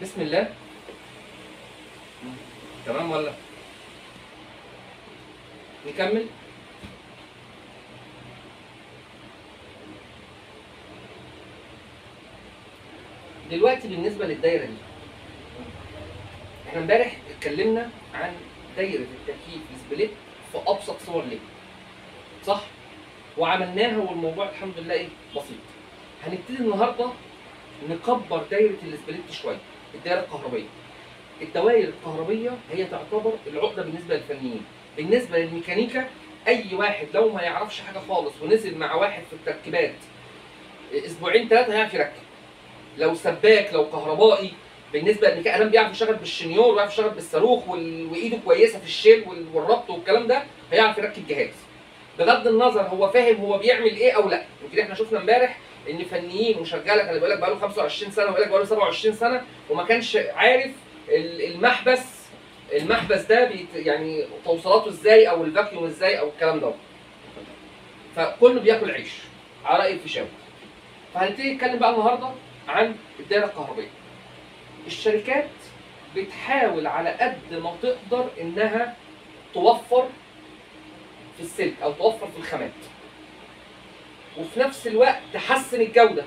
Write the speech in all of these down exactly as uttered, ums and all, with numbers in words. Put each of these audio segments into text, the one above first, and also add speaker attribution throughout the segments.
Speaker 1: بسم الله. تمام ولا نكمل؟ دلوقتي بالنسبه للدايره دي، احنا امبارح اتكلمنا عن دايره التكييف سبليت في ابسط صور ليه، صح؟ وعملناها والموضوع الحمد لله ايه بسيط. هنبتدي النهارده نكبر دايره السبليت شويه، الدايره الكهربيه. الدوائر الكهربيه هي تعتبر العقده بالنسبه للفنيين. بالنسبه للميكانيكا، اي واحد لو ما يعرفش حاجه خالص ونزل مع واحد في التركيبات اسبوعين ثلاثه هيعرف يركب. لو سباك، لو كهربائي، بالنسبه للميكانيكا ادم بيعرف يشتغل بالشنيور ويعرف يشتغل بالصاروخ وال... وايده كويسه في الشيل وال... والربط والكلام ده، هيعرف يركب جهاز. بغض النظر هو فاهم هو بيعمل ايه او لا. يمكن احنا شفنا امبارح ان فنيين وشغاله كان بيقول لك بقى له خمسة وعشرين سنه ويقول لك بقى له سبعة وعشرين سنه وما كانش عارف المحبس المحبس ده بيت يعني توصيلاته ازاي او الفاكيوم ازاي او الكلام ده. فكله بياكل عيش على راي الفيشاوي. فهنبتدي نتكلم بقى النهارده عن الدائره الكهربائيه. الشركات بتحاول على قد ما تقدر انها توفر في السلك او توفر في الخامات، وفي نفس الوقت تحسن الجوده.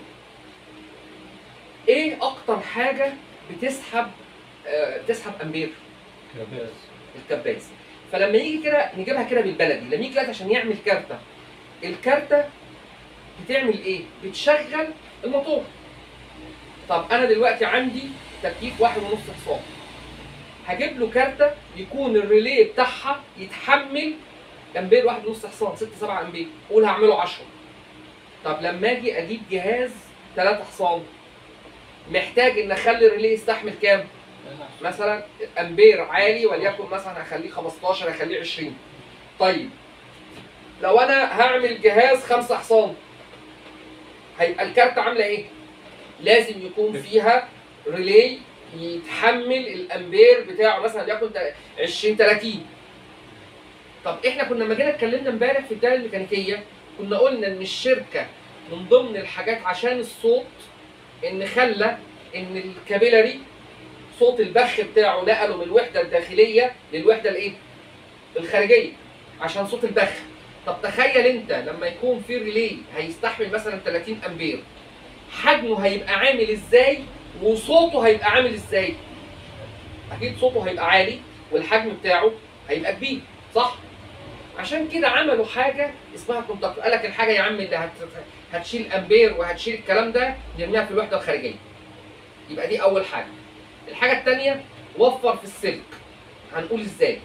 Speaker 1: ايه اكتر حاجه بتسحب آه بتسحب امبير؟
Speaker 2: كباس.
Speaker 1: الكباس. فلما يجي كده نجيبها كده بالبلدي، لما يجي دلوقتي عشان يعمل كارته، الكارته بتعمل ايه؟ بتشغل الموتور. طب انا دلوقتي عندي تكييف واحد ونص حصان، هجيب له كارته يكون الريلي بتاعها يتحمل امبير واحد ونص حصان، ستة سبعة امبير، قول هعمله عشرة. طب لما اجي اجيب جهاز ثلاثة حصان، محتاج ان اخلي الريلي يستحمل كام؟ مثلا امبير عالي وليكن مثلا هخليه خمستاشر، هخليه عشرين. طيب لو انا هعمل جهاز خمسة حصان، هيبقى الكارته عامله ايه؟ لازم يكون فيها ريلي يتحمل الامبير بتاعه مثلا وليكن عشرين تلاتين. طب احنا كنا لما جينا اتكلمنا امبارح في الدائره الميكانيكيه كنا قلنا ان الشركه من ضمن الحاجات عشان الصوت ان خلى ان الكابيلاري صوت البخ بتاعه نقله من الوحده الداخليه للوحده الايه؟ الخارجيه عشان صوت البخ. طب تخيل انت لما يكون في ريلي هيستحمل مثلا تلاتين امبير، حجمه هيبقى عامل ازاي وصوته هيبقى عامل ازاي؟ اكيد صوته هيبقى عالي والحجم بتاعه هيبقى كبير، صح؟ عشان كده عملوا حاجه اسمها كونتاكتور. قال لك الحاجه يا عم اللي هت... هتشيل امبير وهتشيل الكلام ده نرميها في الوحده الخارجيه. يبقى دي اول حاجه. الحاجه الثانيه وفر في السلك. هنقول ازاي؟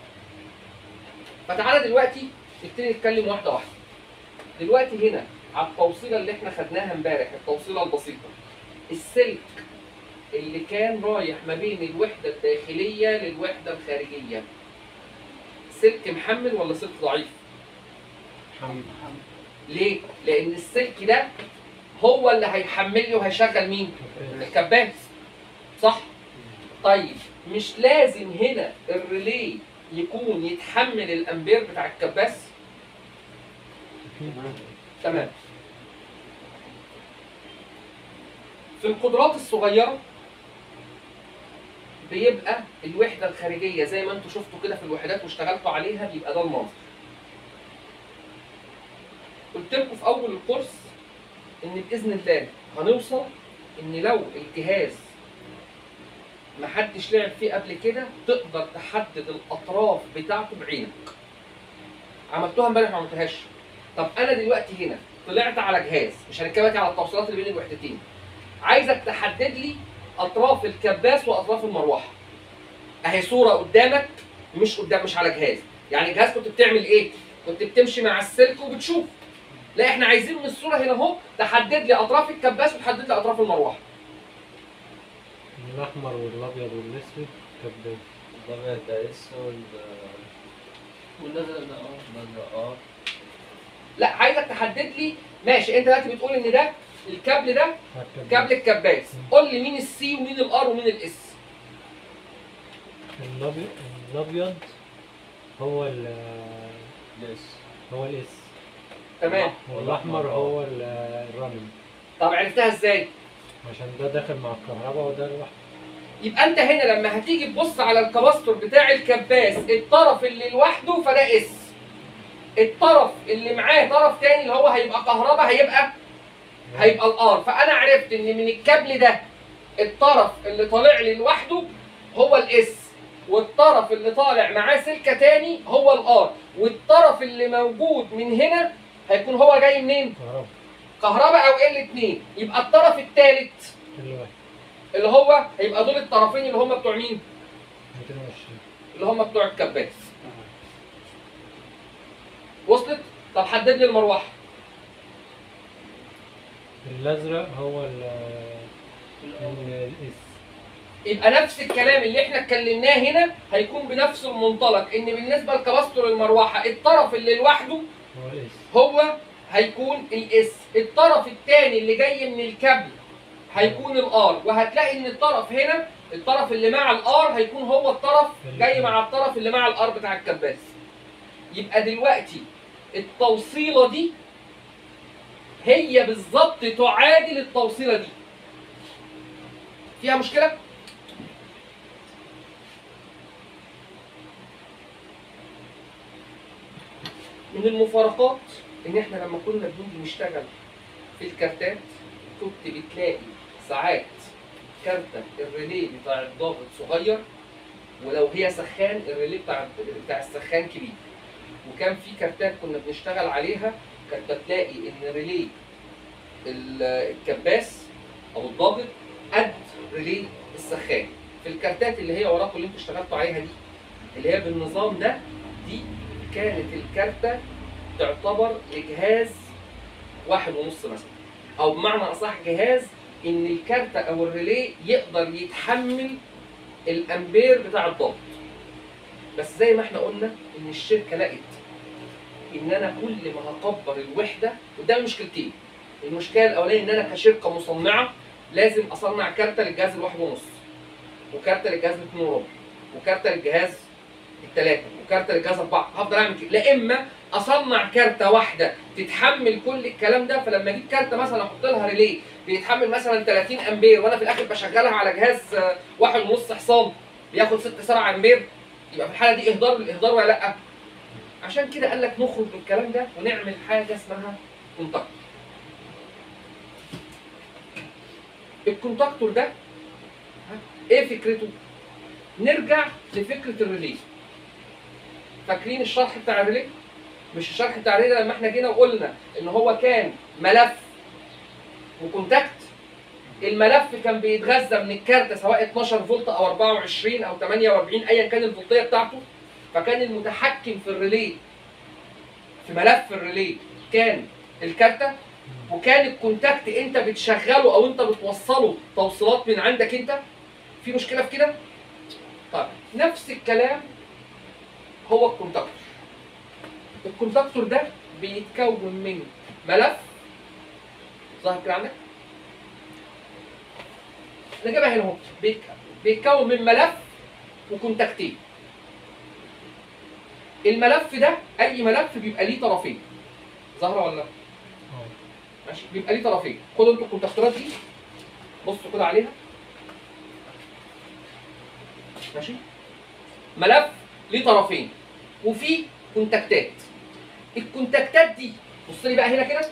Speaker 1: فتعالى دلوقتي نبتدي نتكلم واحده واحده. دلوقتي هنا على التوصيله اللي احنا خدناها امبارح، التوصيله البسيطه، السلك اللي كان رايح ما بين الوحده الداخليه للوحده الخارجيه، سلك محمل ولا سلك ضعيف؟
Speaker 2: محمل.
Speaker 1: ليه؟ لأن السلك ده هو اللي هيحمل لي وهيشغل مين؟ الكباس. صح؟ طيب مش لازم هنا الريلي يكون يتحمل الأمبير بتاع الكباس؟ تمام. في القدرات الصغيرة بيبقى الوحدة الخارجية زي ما انتوا شفتوا كده في الوحدات واشتغلتوا عليها، بيبقى ده المنظر. قلت لكم في أول الكورس إن بإذن الله هنوصل إن لو الجهاز محدش لعب فيه قبل كده تقدر تحدد الأطراف بتاعته بعينك. عملتوها امبارح ما عملتوهاش. طب أنا دلوقتي هنا طلعت على جهاز، مش هنتكلم دلوقتي على التوصيلات اللي بين الوحدتين. عايزك تحدد لي أطراف الكباس وأطراف المروحة. أهي صورة قدامك، مش قدام مش على جهاز. يعني الجهاز كنت بتعمل إيه؟ كنت بتمشي مع السلك وبتشوف. لا احنا عايزين من الصورة هنا أهو تحدد لي أطراف الكباس وتحدد لي أطراف المروحة.
Speaker 2: الأحمر والأبيض والأسود كباس.
Speaker 3: الأبيض ده اس وال والأزرق ده اه الأزرق اه
Speaker 1: لا عايزك تحدد لي. ماشي انت دلوقتي بتقول ان ده الكابل ده كابل الكباس، قول لي مين السي ومين الار ومين الاس.
Speaker 2: الأبيض الأبيض هو ال
Speaker 3: الاس
Speaker 2: هو الإس.
Speaker 1: تمام.
Speaker 2: والأحمر هو ال- الرمل.
Speaker 1: طب عرفتها ازاي؟
Speaker 2: عشان ده داخل مع الكهرباء وده لوحده.
Speaker 1: يبقى انت هنا لما هتيجي تبص على الكباستور بتاع الكباس، الطرف اللي لوحده فده اس، الطرف اللي معاه طرف تاني اللي هو هيبقى كهرباء هيبقى هيبقى الار. فانا عرفت ان من الكابل ده الطرف اللي طالع لي لوحده هو الاس، والطرف اللي طالع معاه سلكه تاني هو الار، والطرف اللي موجود من هنا هيكون هو جاي منين؟
Speaker 2: كهرباء
Speaker 1: كهرباء او ال اتنين. يبقى الطرف الثالث
Speaker 2: الواحد
Speaker 1: اللي هو هيبقى دول الطرفين اللي هم بتوع مين؟
Speaker 2: ميتين وعشرين.
Speaker 1: اللي هم بتوع الكباس. وصلت؟ طب حدد لي المروحه.
Speaker 2: الازرق هو ال الاس.
Speaker 1: يبقى نفس الكلام اللي احنا اتكلمناه هنا هيكون بنفس المنطلق، ان بالنسبه لكباستور المروحه الطرف اللي لوحده
Speaker 2: هو الاس.
Speaker 1: هو هيكون الاس، الطرف الثاني اللي جاي من الكابل هيكون الار، وهتلاقي ان الطرف هنا الطرف اللي مع الار هيكون هو الطرف جاي مع الطرف اللي مع الار بتاع الكباس. يبقى دلوقتي التوصيله دي هي بالظبط تعادل التوصيله دي. فيها مشكله؟ من المفارقات ان احنا لما كنا بنيجي نشتغل في الكارتات كنت بتلاقي ساعات كارتة الريلي بتاع الضابط صغير، ولو هي سخان الريلي بتاع بتاع السخان كبير. وكان في كارتات كنا بنشتغل عليها كانت بتلاقي ان ريلي الكباس او الضابط قد ريلي السخان. في الكارتات اللي هي وراكم اللي انتوا اشتغلتوا عليها دي اللي هي بالنظام ده، دي كانت الكارتة تعتبر جهاز واحد ونص مثلا، او بمعنى اصح جهاز ان الكارتة او الريلي يقدر يتحمل الامبير بتاع الضغط. بس زي ما احنا قلنا ان الشركة لقت ان انا كل ما هكبر الوحدة قدامي مشكلتين. المشكلة الاولانية ان انا كشركة مصنعة لازم اصنع كارتة للجهاز الواحد ونص، وكارتة للجهاز الاتنين وربع، وكارتة للجهاز الثلاثة، وكارتة للجهاز أربعة. هفضل أعمل كده، لا إما أصنع كارتة واحدة تتحمل كل الكلام ده، فلما أجيب كارتة مثلا أحط لها ريلي بيتحمل مثلا ثلاثين أمبير وأنا في الآخر بشغلها على جهاز واحد ونص حصان بياخد ستة سبعة أمبير، يبقى في الحالة دي إهدار بالإهدار ولا لأ؟ عشان كده قال لك نخرج من الكلام ده ونعمل حاجة اسمها كونتاكتور. الكونتاكتور ده إيه فكرته؟ نرجع لفكرة الريلي. فاكرين الشرح بتاع الريلي؟ مش الشرح بتاع الريلي لما احنا جينا وقلنا ان هو كان ملف وكونتاكت. الملف كان بيتغذى من الكارتة سواء اتناشر فولت او اربعة وعشرين او تمانية واربعين ايا كان الفولتيه بتاعته. فكان المتحكم في الريلي في ملف الريلي كان الكارتة، وكان الكونتاكت انت بتشغله او انت بتوصله توصيلات من عندك انت. في مشكله في كده؟ طيب نفس الكلام هو الكونتاكتور. الكونتاكتور ده بيتكون من ملف ظاهر كده عندك؟ انا جايبها هنا اهو. بيتكون من ملف وكونتاكتين. الملف ده اي ملف بيبقى ليه طرفين. ظاهره ولا لا؟ ماشي، بيبقى ليه طرفين. خدوا انتوا الكونتاكتورات دي بصوا كده عليها. ماشي؟ ملف ليه طرفين وفي كونتاكتات. الكونتاكتات دي بص لي بقى هنا كده.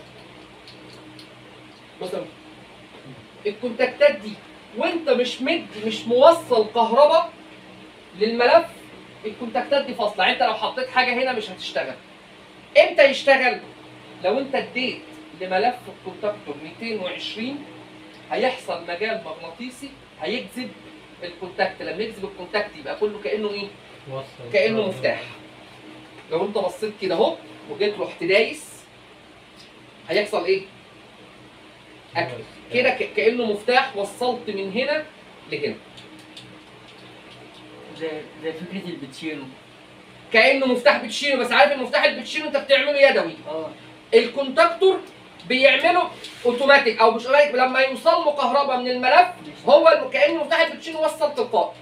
Speaker 1: بص الكونتاكتات دي وانت مش مدي مش موصل كهرباء للملف، الكونتاكتات دي فاصله. يعني انت لو حطيت حاجه هنا مش هتشتغل. امتى يشتغل؟ لو انت اديت لملف الكونتاكتور ميتين وعشرين هيحصل مجال مغناطيسي هيجذب الكونتاكت. لما يجذب الكونتاكت يبقى كله كانه ايه؟
Speaker 2: وصل.
Speaker 1: كانه مفتاح. لو انت بصيت كده اهو وجيت رحت دايس هيحصل ايه؟ اكل كده كانه مفتاح وصلت من هنا لهنا.
Speaker 3: زي زي فكره البتشينو.
Speaker 1: كانه مفتاح بتشيله، بس عارف المفتاح البتشينو انت بتعمله يدوي.
Speaker 3: اه
Speaker 1: الكونتاكتور بيعمله اوتوماتيك او مش اوتوماتيك. لما يوصل له كهرباء من الملف هو كأن مفتاح البتشينو وصل تلقائي.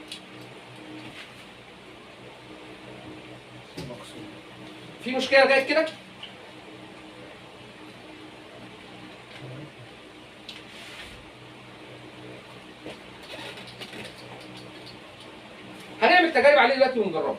Speaker 3: مقصود.
Speaker 1: في مشكله لغايه كده؟ تجارب عليه دلوقتي ونجربها.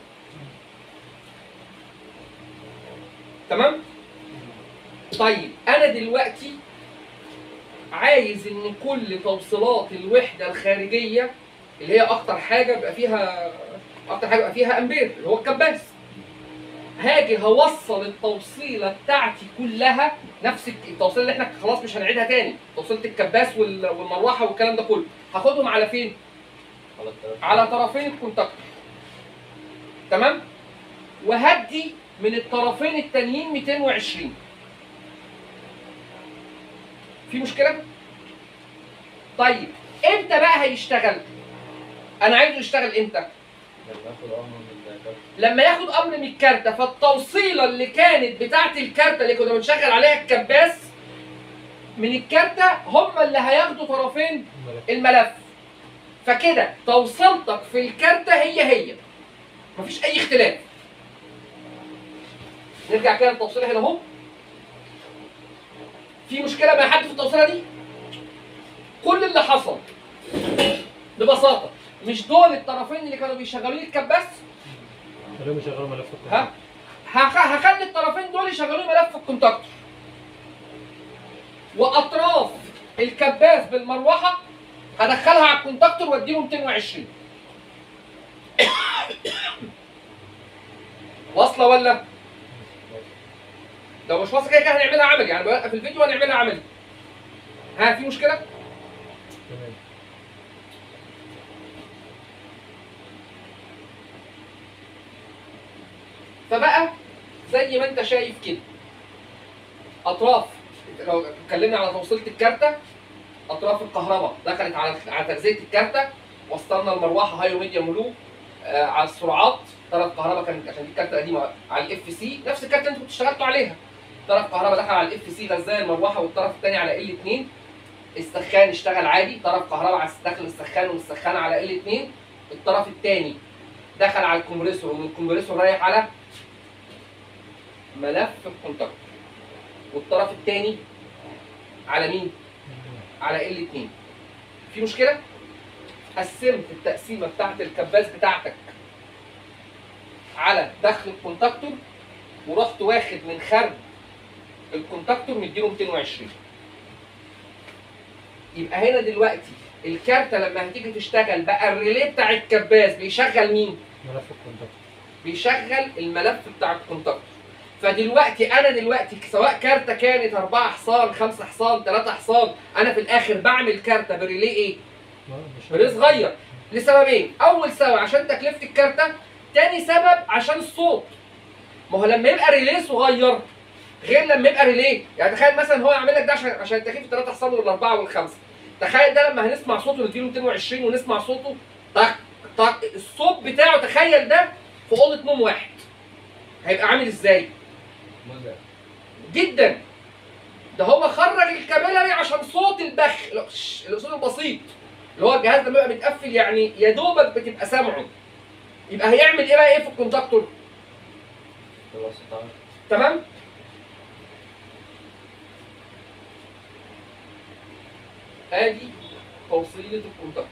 Speaker 1: تمام؟ طيب انا دلوقتي عايز ان كل توصيلات الوحده الخارجيه اللي هي اكتر حاجه بيبقى فيها اكتر حاجه بيبقى فيها امبير اللي هو الكباس، هاجي هوصل التوصيله بتاعتي كلها نفس التوصيله اللي احنا خلاص مش هنعيدها تاني، توصيله الكباس وال- والمروحه والكلام ده كله، هاخدهم على فين؟
Speaker 3: على الطرف.
Speaker 1: على طرفين الكونتاكتور. تمام؟ وهدي من الطرفين التانيين مئتين وعشرين. في مشكلة؟ طيب امتى بقى هيشتغل؟ أنا عايزه يشتغل امتى؟
Speaker 3: لما اخد امر من الكارت.
Speaker 1: لما ياخد أمر من الكارتة، فالتوصيلة اللي كانت بتاعت الكارتة اللي كنا بنشغل عليها الكباس من الكارتة هم اللي هياخدوا طرفين الملف. فكده توصيلتك في الكارتة هي هي. مفيش أي اختلاف. نرجع كده للتوصيلة هنا أهو. في مشكلة مع حد في التوصيلة دي؟ كل اللي حصل ببساطة مش دول الطرفين اللي كانوا بيشغلوا لي الكباس؟
Speaker 2: خليهم يشغلوا ملف
Speaker 1: ها؟ هخ- هخلي الطرفين دول يشغلوا لي ملف الكونتاكتور. وأطراف الكباس بالمروحة هدخلها على الكونتاكتور واديله مئتين وعشرين. واصلة ولا؟ لو مش واصلة كده كده هنعملها عملي، يعني بوقف الفيديو وهنعملها عملي. ها في مشكلة؟
Speaker 2: تمام.
Speaker 1: فبقى زي ما انت شايف كده اطراف، لو اتكلمنا على توصيله الكارته، اطراف الكهرباء دخلت على على تجزئه الكارته، وصلنا المروحه هاي وميديوم ولو آه على السرعات، طرف كهرباء كانت عشان دي الكارته قديمه على الاف سي، نفس الكارته اللي انتوا كنتوا اشتغلتوا عليها. طرف كهرباء دخل على الاف سي غذاء المروحه، والطرف الثاني على ال اتنين. السخان اشتغل عادي، طرف كهرباء على داخل السخان والسخان على ال اتنين. الطرف الثاني دخل على الكمبريسور، ومن الكمبريسور رايح على ملف الكونتاكتور. والطرف الثاني على مين؟ على ال اتنين. في مشكلة؟ قسمت التقسيمة بتاعت الكباس بتاعتك على دخل الكونتاكتور، ورحت واخد من خارج الكونتاكتور مديله مئتين وعشرين. يبقى هنا دلوقتي الكارتة لما هتيجي تشتغل بقى الريلي بتاع الكباس بيشغل مين؟
Speaker 2: ملف الكونتاكتور.
Speaker 1: بيشغل الملف بتاع الكونتاكتور. فدلوقتي انا دلوقتي سواء كارته كانت أربعة حصان، خمسة حصان، ثلاثة حصان، انا في الاخر بعمل كارته بريلي ايه؟ بريلي صغير لسببين، اول سبب عشان تكلفه الكارته، تاني سبب عشان الصوت. ما هو لما يبقى ريلي صغير غير لما يبقى ريلي، يعني تخيل مثلا هو يعمل لك ده عشان عشان تكييف الثلاثة حصان والاربعه والخمسه، تخيل ده لما هنسمع صوته نديله مئتين وعشرين ونسمع صوته طق طق، الصوت بتاعه تخيل ده في اوضه نوم واحد هيبقى عامل ازاي؟
Speaker 3: مزعج
Speaker 1: جدا. ده هو خرج الكابيلاري عشان صوت البخ، الصوت البسيط اللي هو الجهاز لما يبقى متقفل يعني يا دوبك بتبقى سامعه. يبقى هيعمل ايه بقى ايه في الكونتاكتور؟
Speaker 3: خلاص تعال.
Speaker 1: تمام؟ ادي توصيله الكونتاكتور.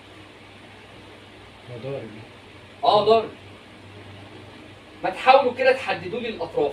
Speaker 2: ضارب.
Speaker 1: اه ضارب. ما تحاولوا كده تحددوا لي الاطراف.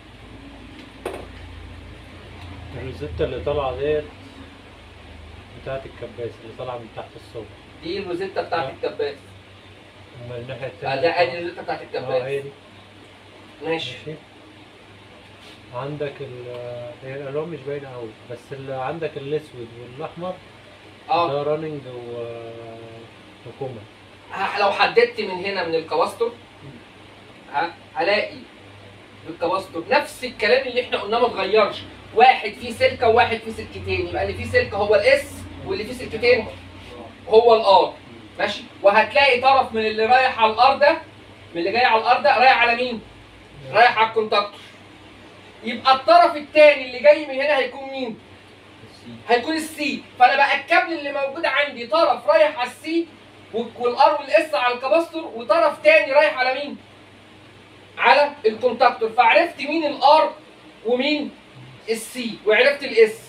Speaker 2: الروزيتا اللي طالعه ديت بتاعت الكباس اللي طالعه من تحت الصوب.
Speaker 1: دي الروزيتا بتاعت الكباس.
Speaker 2: اما الناحيه
Speaker 1: آه
Speaker 2: التانيه
Speaker 1: ده ادي الروزيتا بتاعت
Speaker 2: اه
Speaker 1: الكباس.
Speaker 2: هي دي.
Speaker 1: ماشي.
Speaker 2: ماشي. عندك ال هي الالوان مش باينه قوي، بس اللي عندك الاسود والاحمر
Speaker 1: اه
Speaker 2: ده راننج و وكوما.
Speaker 1: ه- لو حددت من هنا من الكباستور ها هلاقي بالكباستور نفس الكلام اللي احنا قلناه ما اتغيرش، واحد فيه سلكه وواحد فيه سلكتين، يبقى اللي فيه سلكه هو الاس واللي فيه سلكتين هو الار. ماشي. وهتلاقي طرف من اللي رايح على الار ده، من اللي جاي على الار ده رايح على مين؟ رايح على الكونتاكتور. يبقى الطرف الثاني اللي جاي من هنا هيكون مين؟ هيكون السي. فانا بقى الكابل اللي موجود عندي طرف رايح على السي والار والاس على الكباستور، وطرف تاني رايح على مين؟ على الكونتاكتور. فعرفت مين الار ومين السي وعرفت الاس.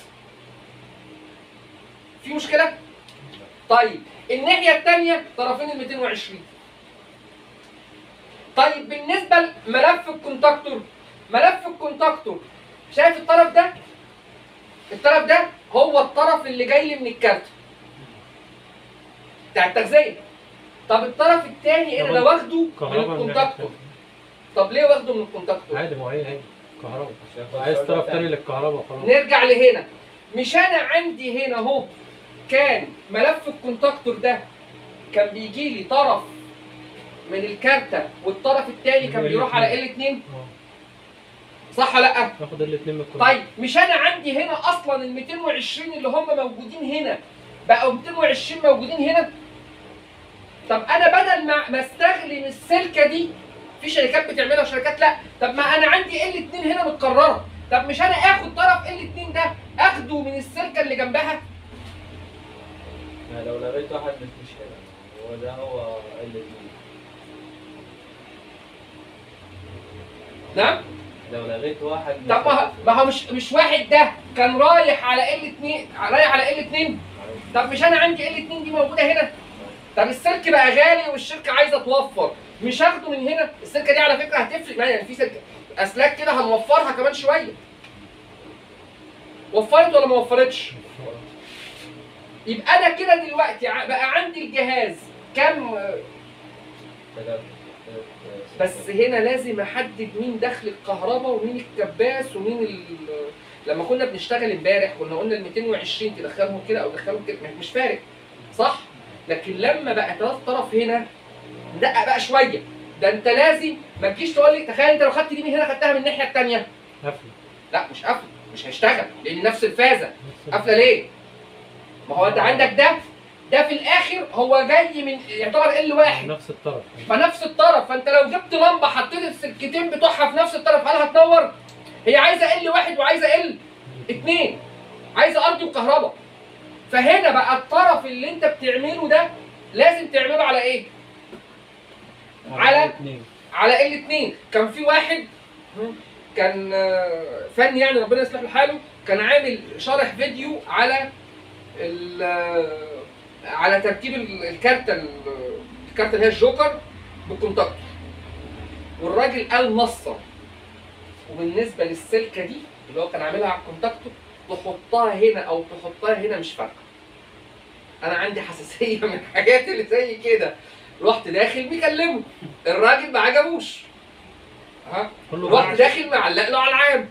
Speaker 1: في مشكله؟ طيب الناحيه الثانيه طرفين ال مئتين وعشرين. طيب بالنسبه لملف الكونتاكتور، ملف الكونتاكتور شايف الطرف ده؟ الطرف ده هو الطرف اللي جاي لي من الكارت بتاع التغذيه. طب الطرف الثاني انا لو واخده من
Speaker 2: كهرباء
Speaker 1: الكونتاكتور. طب ليه واخده من الكونتاكتور؟
Speaker 2: عادي، ما هي هي كهرباء، عايز طرف تاني للكهرباء خلاص.
Speaker 1: نرجع لهنا، مش انا عندي هنا اهو كان ملف الكونتاكتور ده كان بيجي لي طرف من الكارتة والطرف الثاني كان بيروح على ال اتنين، صح ولا لا؟
Speaker 2: ناخد الاثنين من الكونتاكتور.
Speaker 1: طيب مش انا عندي هنا اصلا ال مئتين وعشرين اللي هم موجودين هنا بقوا مئتين وعشرين موجودين هنا؟ طب انا بدل ما ما استخدم السلكه دي، في شركات بتعملها وشركات لا، طب ما انا عندي ال اتنين هنا متكرره، طب مش انا اخد طرف ال اتنين ده اخده من السلكه اللي جنبها؟
Speaker 3: يعني لو لغيت واحد مش مشكلة، هو ده هو ال اتنين.
Speaker 1: نعم؟
Speaker 3: لو لغيت واحد مش
Speaker 1: طب ما ما هو مش مش واحد ده كان رايح على ال اتنين، رايح على ال اتنين، طب مش انا عندي ال اتنين دي موجوده هنا؟ طب السلك بقى غالي والشركه عايزه توفر، مش هاخده من هنا؟ السلكه دي على فكره هتفرق معايا، يعني في سلكه اسلاك كده هنوفرها كمان شويه. وفرت ولا ما وفرتش؟ يبقى انا كده دلوقتي ع- بقى عندي الجهاز كم؟ بس هنا لازم احدد مين دخل الكهرباء ومين الكباس ومين ال... لما كنا بنشتغل امبارح كنا قلنا ال مئتين وعشرين تدخلهم كده او تدخلهم كده، مش فارق صح؟ لكن لما بقى ثلاث طرف هنا ندقق بقى شويه، ده انت لازم ما تجيش تقول لي تخيل انت لو خدت دي من هنا خدتها من الناحيه الثانيه.
Speaker 2: قفل.
Speaker 1: لا مش قفل، مش هيشتغل لان نفس الفازه. قافله ليه؟ ما هو انت عندك ده ده في الاخر هو جاي من يعتبر ال واحد
Speaker 2: نفس الطرف.
Speaker 1: فنفس الطرف، فانت لو جبت لمبه حطيت السلكتين بتوعها في نفس الطرف هل هتنور؟ هي عايزه ال واحد وعايزه ال اتنين، عايزه ارضي وكهرباء. فهنا بقى الطرف اللي انت بتعمله ده لازم تعمله على ايه؟ على
Speaker 2: الاثنين.
Speaker 1: على ال اتنين. كان في واحد كان آه، فني يعني ربنا يصلح له حاله، كان عامل شرح فيديو على ال- آه، على تركيب ال- الكارته ال- الكارته اللي هي الجوكر بالكونتاكتور، والراجل قال نصا وبالنسبه للسلكه دي اللي هو كان عاملها على الكونتاكتور تحطها هنا او تحطها هنا مش فارقه. انا عندي حساسيه من الحاجات اللي زي كده، رحت داخل بيكلمه الراجل ما عجبوش، ها
Speaker 2: كله
Speaker 1: رحت
Speaker 2: معش.
Speaker 1: داخل معلق له على العام،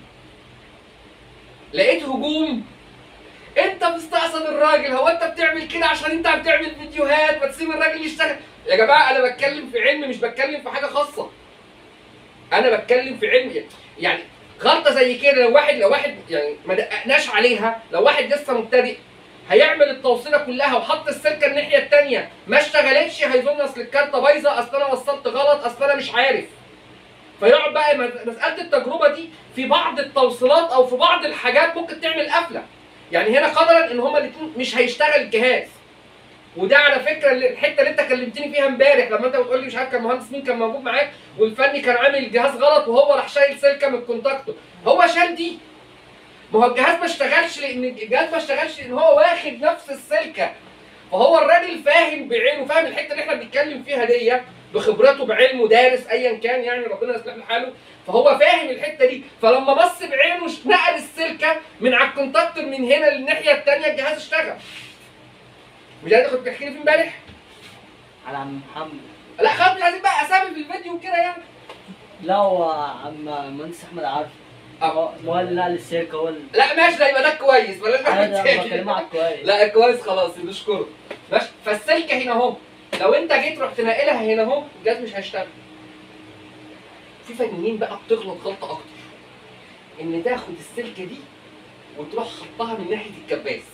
Speaker 1: لقيت هجوم. انت مستقصد الراجل، هو انت بتعمل كده عشان انت بتعمل فيديوهات ما تسيب الراجل يشتغل؟ يا جماعه انا بتكلم في علم مش بتكلم في حاجه خاصه، انا بتكلم في علم. يعني غلطه زي كده لو واحد لو واحد يعني ما دققناش عليها، لو واحد لسه مبتدئ هيعمل التوصيله كلها وحط السلكه الناحيه الثانيه ما اشتغلتش، هيظن اصل الكارته بايظه، اصل انا وصلت غلط، اصل انا مش عارف. فيقعد بقى مساله التجربه دي في بعض التوصيلات او في بعض الحاجات ممكن تعمل قفله. يعني هنا قدرا ان هما الاثنين مش هيشتغل الجهاز. وده على فكره اللي- الحته اللي انت كلمتني فيها امبارح لما انت بتقول لي مش عارف كان مهندس مين كان موجود معاك والفني كان عامل الجهاز غلط وهو راح شايل سلكه من الكونتاكتور، هو شال دي. ما هو الجهاز ما اشتغلش لان الجهاز ما اشتغلش لان هو واخد نفس السلكه. فهو الراجل فاهم بعينه، فاهم الحته اللي احنا بنتكلم فيها دي بخبرته بعلمه، دارس ايا كان يعني ربنا يصلح له حاله، فهو فاهم الحته دي. فلما بص بعينه نقل السلكه من على الكونتاكتور من هنا للناحيه الثانيه الجهاز اشتغل. مش ده اللي كنت بتحكي لي فيه امبارح؟
Speaker 4: على عم محمد.
Speaker 1: لا خلاص مش عايزين بقى اسامي في الفيديو وكده يعني.
Speaker 4: لا هو عم المهندس احمد عارف. هو هو اللي نقل السلك، هو اللي
Speaker 1: لا ماشي، ده يبقى ده كويس بلاش
Speaker 4: انا
Speaker 1: واحد
Speaker 4: ده
Speaker 1: تاني.
Speaker 4: بكلمك كويس.
Speaker 1: لا كويس خلاص نشكره. ماشي، فالسلكه هنا اهو لو انت جيت رحت ناقلها هنا اهو الجهاز مش هيشتغل. في فنيين بقى بتغلط غلطه اكتر، ان تاخد السلكه دي وتروح حطها من ناحيه الكباس،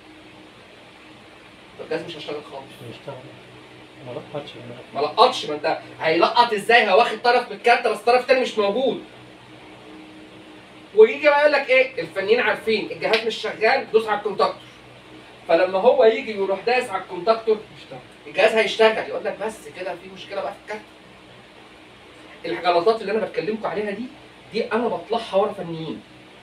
Speaker 1: فالجهاز مش هيشتغل خالص.
Speaker 2: يشتغل. ما لقطش.
Speaker 1: ما لقطش، ما انت هيلقط ازاي؟ هو واخد طرف من الكارته بس الطرف الثاني مش موجود. ويجي بقى يقول لك ايه؟ الفنيين عارفين الجهاز مش شغال دوس على الكونتاكتور. فلما هو يجي ويروح داس على الكونتاكتور الجهاز هيشتغل، يقول لك بس كده في مشكله بقى في الكارت. الغلطات اللي انا بتكلمكم عليها دي دي انا بطلعها ورا فنيين.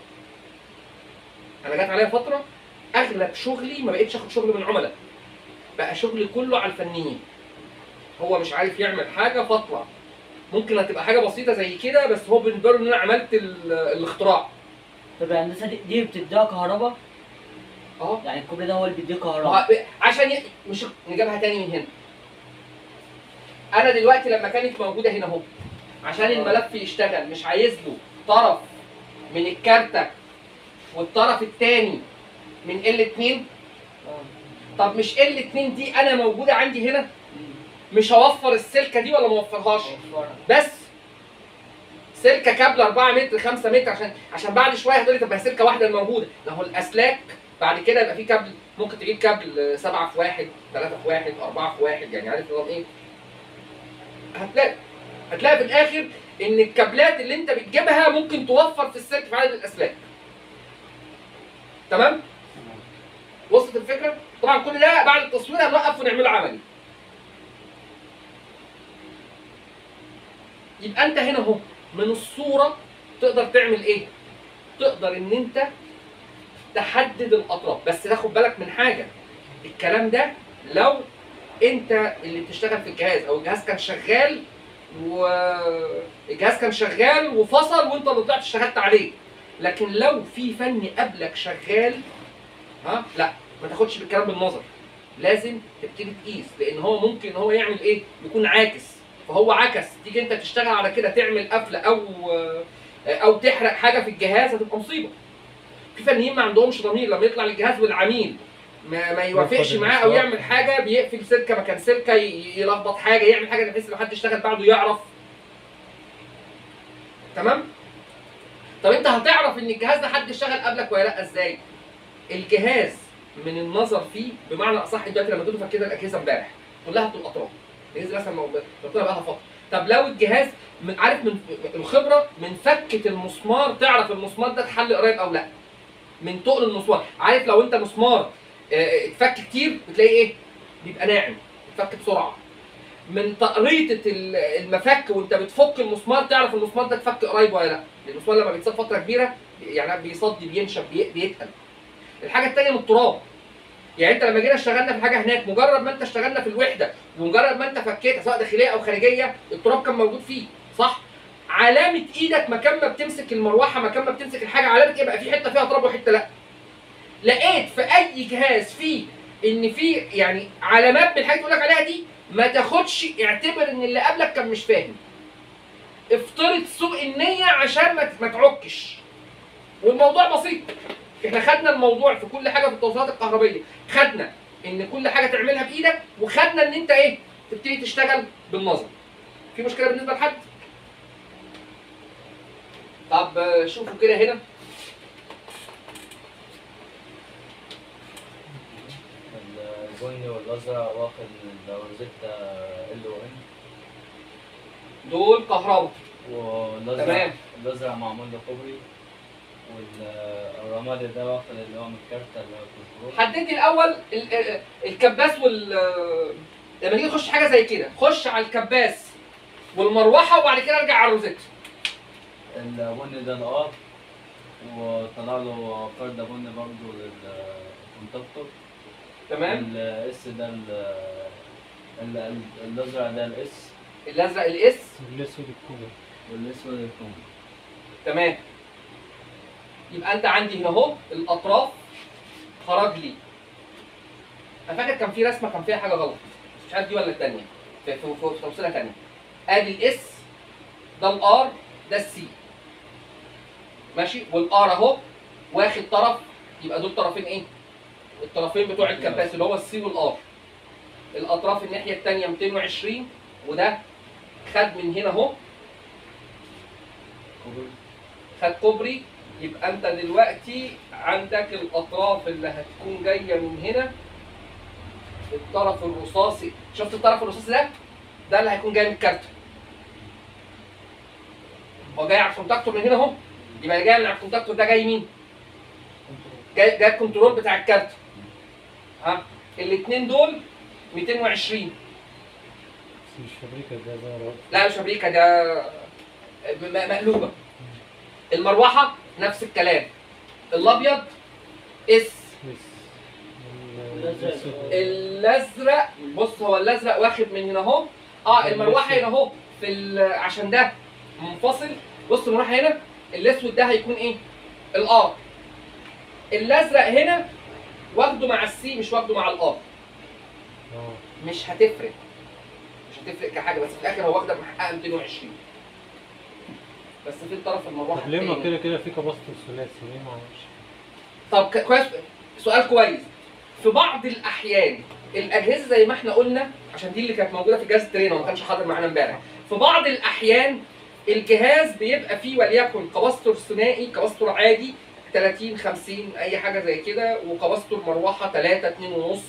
Speaker 1: انا جات عليا فتره اغلب شغلي ما بقتش اخد شغل من عملاء، بقى شغلي كله على الفنيين. هو مش عارف يعمل حاجه فاطلع ممكن هتبقى حاجه بسيطه زي كده، بس هو بالنسبه له ان انا عملت ال- الاختراع.
Speaker 4: طب الهندسه دي, دي بتديها كهرباء؟
Speaker 1: اه
Speaker 4: يعني الكوبري ده هو اللي بيديه
Speaker 1: ما
Speaker 4: كهرباء؟
Speaker 1: هو عشان ي... مش نجيبها تاني من هنا. انا دلوقتي لما كانت موجوده هنا اهو، عشان الملف يشتغل مش عايز له طرف من الكارته والطرف الثاني من ال اتنين. طب مش ال اتنين دي انا موجوده عندي هنا، مش هوفر السلكه دي ولا ما اوفرهاش؟ بس سلكه كابل أربعة متر خمسة متر، عشان عشان بعد شويه هتقول لي طب ما هي سلكه واحده الموجوده. ما هو الاسلاك بعد كده يبقى في كابل، ممكن تجيب كابل سبعة في واحد، ثلاثة في واحد، أربعة في واحد، يعني عارف نظام ايه؟ هتلاقي هتلاقي في الاخر ان الكابلات اللي انت بتجيبها ممكن توفر في السلك في عدد الاسلاك. تمام؟ وصلت الفكره؟ طبعا كل ده بعد التصوير هنوقف ونعمله عملي. يبقى انت هنا اهو من الصوره تقدر تعمل ايه؟ تقدر ان انت تحدد الاطراف، بس تاخد بالك من حاجه. الكلام ده لو انت اللي بتشتغل في الجهاز، او الجهاز كان شغال والجهاز كان شغال وفصل وانت اللي طلعت اشتغلت عليه. لكن لو في فني قبلك شغال، ها لا ما تاخدش بالكلام بالنظر، لازم تبتدي تقيس، لان هو ممكن هو يعمل ايه؟ يكون عاكس، فهو عكس، تيجي انت تشتغل على كده تعمل قفله او او تحرق حاجه في الجهاز، هتبقى مصيبه. في فنيين ما عندهمش ضمير، لما يطلع للجهاز والعميل ما, ما يوافقش معاه او يعمل حاجه، بيقفل سلكه مكان سلكه، يلخبط حاجه، يعمل حاجه بحيث لو حد اشتغل بعده يعرف. تمام؟ طب انت هتعرف ان الجهاز ده حد اشتغل قبلك ولا لا ازاي؟ الجهاز من النظر فيه، بمعنى اصح دلوقتي لما تيجي كده الاجهزه امبارح كلها بتبقى اطراف، الاجهزه مثلا ربنا بقى لها فتره. طب لو الجهاز من عارف من الخبره من فكه المسمار تعرف المسمار ده اتحل قريب او لا. من تقل المسمار، عارف لو انت مسمار اه اتفك كتير بتلاقي ايه؟ بيبقى ناعم، اتفك بسرعه. من تقريطه المفك وانت بتفك المسمار تعرف المسمار ده اتفك قريب ولا لا، لان المسمار لما بيتصاب فتره كبيره يعني بيصدي بينشف بيتقل. الحاجه الثانيه من التراب، يعني انت لما جينا اشتغلنا في حاجه هناك، مجرد ما انت اشتغلنا في الوحده ومجرد ما انت فكيتها سواء داخليه او خارجيه، التراب كان موجود فيه، صح؟ علامه ايدك مكان ما بتمسك المروحه، مكان ما بتمسك الحاجه، علامه ايه؟ بقى في حته فيها تراب وحته لا. لقيت في اي جهاز فيه ان في يعني علامات من الحاجات اللي بقول لك عليها دي، ما تاخدش، اعتبر ان اللي قبلك كان مش فاهم. افترض سوء النيه عشان ما ما تعكش. والموضوع بسيط. احنا خدنا الموضوع في كل حاجه في التوصيلات الكهربائيه، خدنا ان كل حاجه تعملها بايدك، وخدنا ان انت ايه؟ تبتدي تشتغل بالنظر. في مشكله بالنسبه لحد؟ طب شوفوا كده هنا.
Speaker 5: البني والازرق واخد الروزيتا ال او ان،
Speaker 1: دول كهرباء.
Speaker 5: والازرق
Speaker 1: تمام.
Speaker 5: الازرق معمول له كوبري، والرمادي ده واخد اللي هو من الكارتة اللي هو الكنترول.
Speaker 1: حددي الاول ال- ال- الكباس وال لما تيجي تخش حاجه زي كده خش على الكباس والمروحه وبعد كده ارجع على الروزيتا.
Speaker 5: البني ده الار، وطلع له فردة بني برضه للكونتاكتور.
Speaker 1: تمام.
Speaker 5: الاس ده ال- ال- الازرق ده الاس،
Speaker 1: الازرق الاس،
Speaker 2: الاسود الكوبري.
Speaker 5: والاسود الكومبي.
Speaker 1: تمام. يبقى انت عندي هنا اهو الاطراف خرج لي. انا فاكر كان في رسمه كان فيها حاجه غلط، مش عارف دي ولا الثانيه، في في في في توصيله ثانيه. ادي الاس، ده الار، ده السي. ماشي؟ والار اهو واخد طرف، يبقى دول طرفين ايه؟ الطرفين بتوع الكباس اللي هو السي والار. الاطراف الناحيه الثانيه مئتين وعشرين، وده خد من هنا اهو خد كوبري. يبقى انت دلوقتي عندك الاطراف اللي هتكون جايه من هنا، الطرف الرصاصي، شفت الطرف الرصاصي ده؟ ده اللي هيكون جاي من الكارت. هو جاي على الكونتاكتور من هنا اهو، يبقى اللي جاي من على الكونتاكتور ده جاي مين؟ جاي جاي الكنترول بتاع الكارت. ها؟ الاثنين دول مئتين وعشرين.
Speaker 2: بس مش فابريكا ده زي ما
Speaker 1: لا مش فابريكا، ده م- مقلوبه. المروحه نفس الكلام. الابيض اس.
Speaker 2: الاسود.
Speaker 1: الازرق بص، هو الازرق واخد من هنا اهو. اه المروحه هنا اهو في ال- عشان ده منفصل. بص المروحه هنا الاسود ده هيكون ايه؟ الار. الازرق هنا واخده مع السي مش واخده مع الار.
Speaker 2: اه
Speaker 1: مش هتفرق مش هتفرق كحاجه، بس في الاخر هو واخدك محققه مئتين وعشرين. بس في الطرف المروحه
Speaker 2: طب ليه ما
Speaker 1: التاني.
Speaker 2: كده كده في كباستور ثلاثي ليه ما عملش؟
Speaker 1: طب ك- كويس، سؤال كويس. في بعض الاحيان الاجهزه زي ما احنا قلنا، عشان دي اللي كانت موجوده في جهاز الترينر وما كانش حاضر معانا امبارح، في بعض الاحيان الجهاز بيبقى فيه وليكن كباستور ثنائي، كباستور عادي ثلاثين خمسين اي حاجه زي كده، وكباستور مروحه ثلاثة اتنين ونص.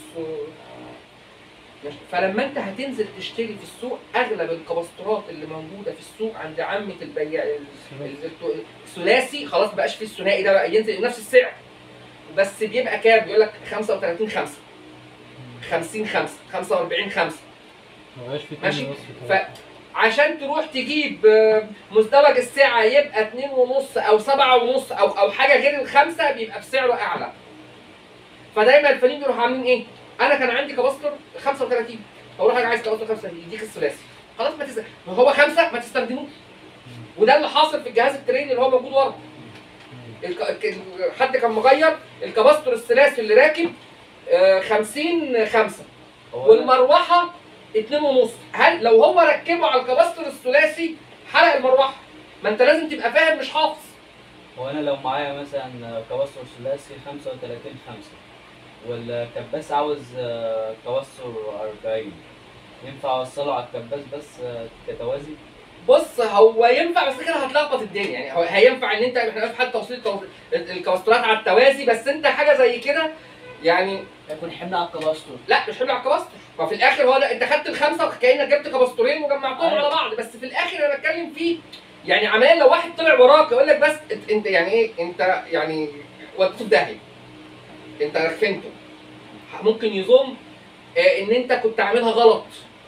Speaker 1: ماشي. فلما انت هتنزل تشتري في السوق، اغلب الكباستورات اللي موجوده في السوق عند عامه البياع ال- ال- الثلاثي خلاص بقاش فيه الثنائي ده، بقى ينزل نفس السعر بس بيبقى كام؟ بيقول لك خمسة وثلاثين خمسة، خمسين خمسة، خمسة وأربعين خمسة.
Speaker 2: ما بقاش في
Speaker 1: ماشي.
Speaker 2: اتنين ونص كمان.
Speaker 1: فعشان تروح تجيب آه، مزدوج السعه يبقى اتنين ونص او سبعة ونص او او حاجه غير الخمسه، بيبقى بسعره اعلى. فدايما الفنيين بيروحوا عاملين ايه؟ انا كان عندي كباستور خمسة وثلاثين، اقول حاجه عايز كباستور خمسة يديك الثلاثي، خلاص ما تست... هو خمسه ما تستخدموش. وده اللي حاصل في الجهاز الترين اللي هو موجود ورا. الك... الك- حد كان مغير الكباستور الثلاثي اللي راكب آه، خمسين خمسة
Speaker 5: هو أنا-
Speaker 1: والمروحه اتنين ونص. هل لو هو ركبه على الكباستور الثلاثي حرق المروحه؟ ما انت لازم تبقى فاهم مش حافظ.
Speaker 5: هو انا لو معايا مثلا كباستور ثلاثي خمسة وثلاثين خمسة والكباس عاوز آه، كباستور أربعين، ينفع اوصله على الكباس بس آه، كتوازي؟
Speaker 1: بص هو ينفع بس كده هتلخبط الدنيا. يعني هو هينفع ان انت احنا في حاله توصيل التو- الكباستورات على التوازي، بس انت حاجه زي كده يعني
Speaker 4: هيكون حمل على الكباستور.
Speaker 1: لا مش حمل على الكباستور. ففي الاخر هو ده انت خدت الخمسه وكانك جبت كباستورين وجمعتهم على بعض، بس في الاخر انا بتكلم فيه يعني عمال لو واحد طلع وراك يقول لك بس انت- انت يعني ايه، انت يعني وديته في داهيه، انت رخنته، ممكن يظن آه، ان انت كنت عاملها غلط،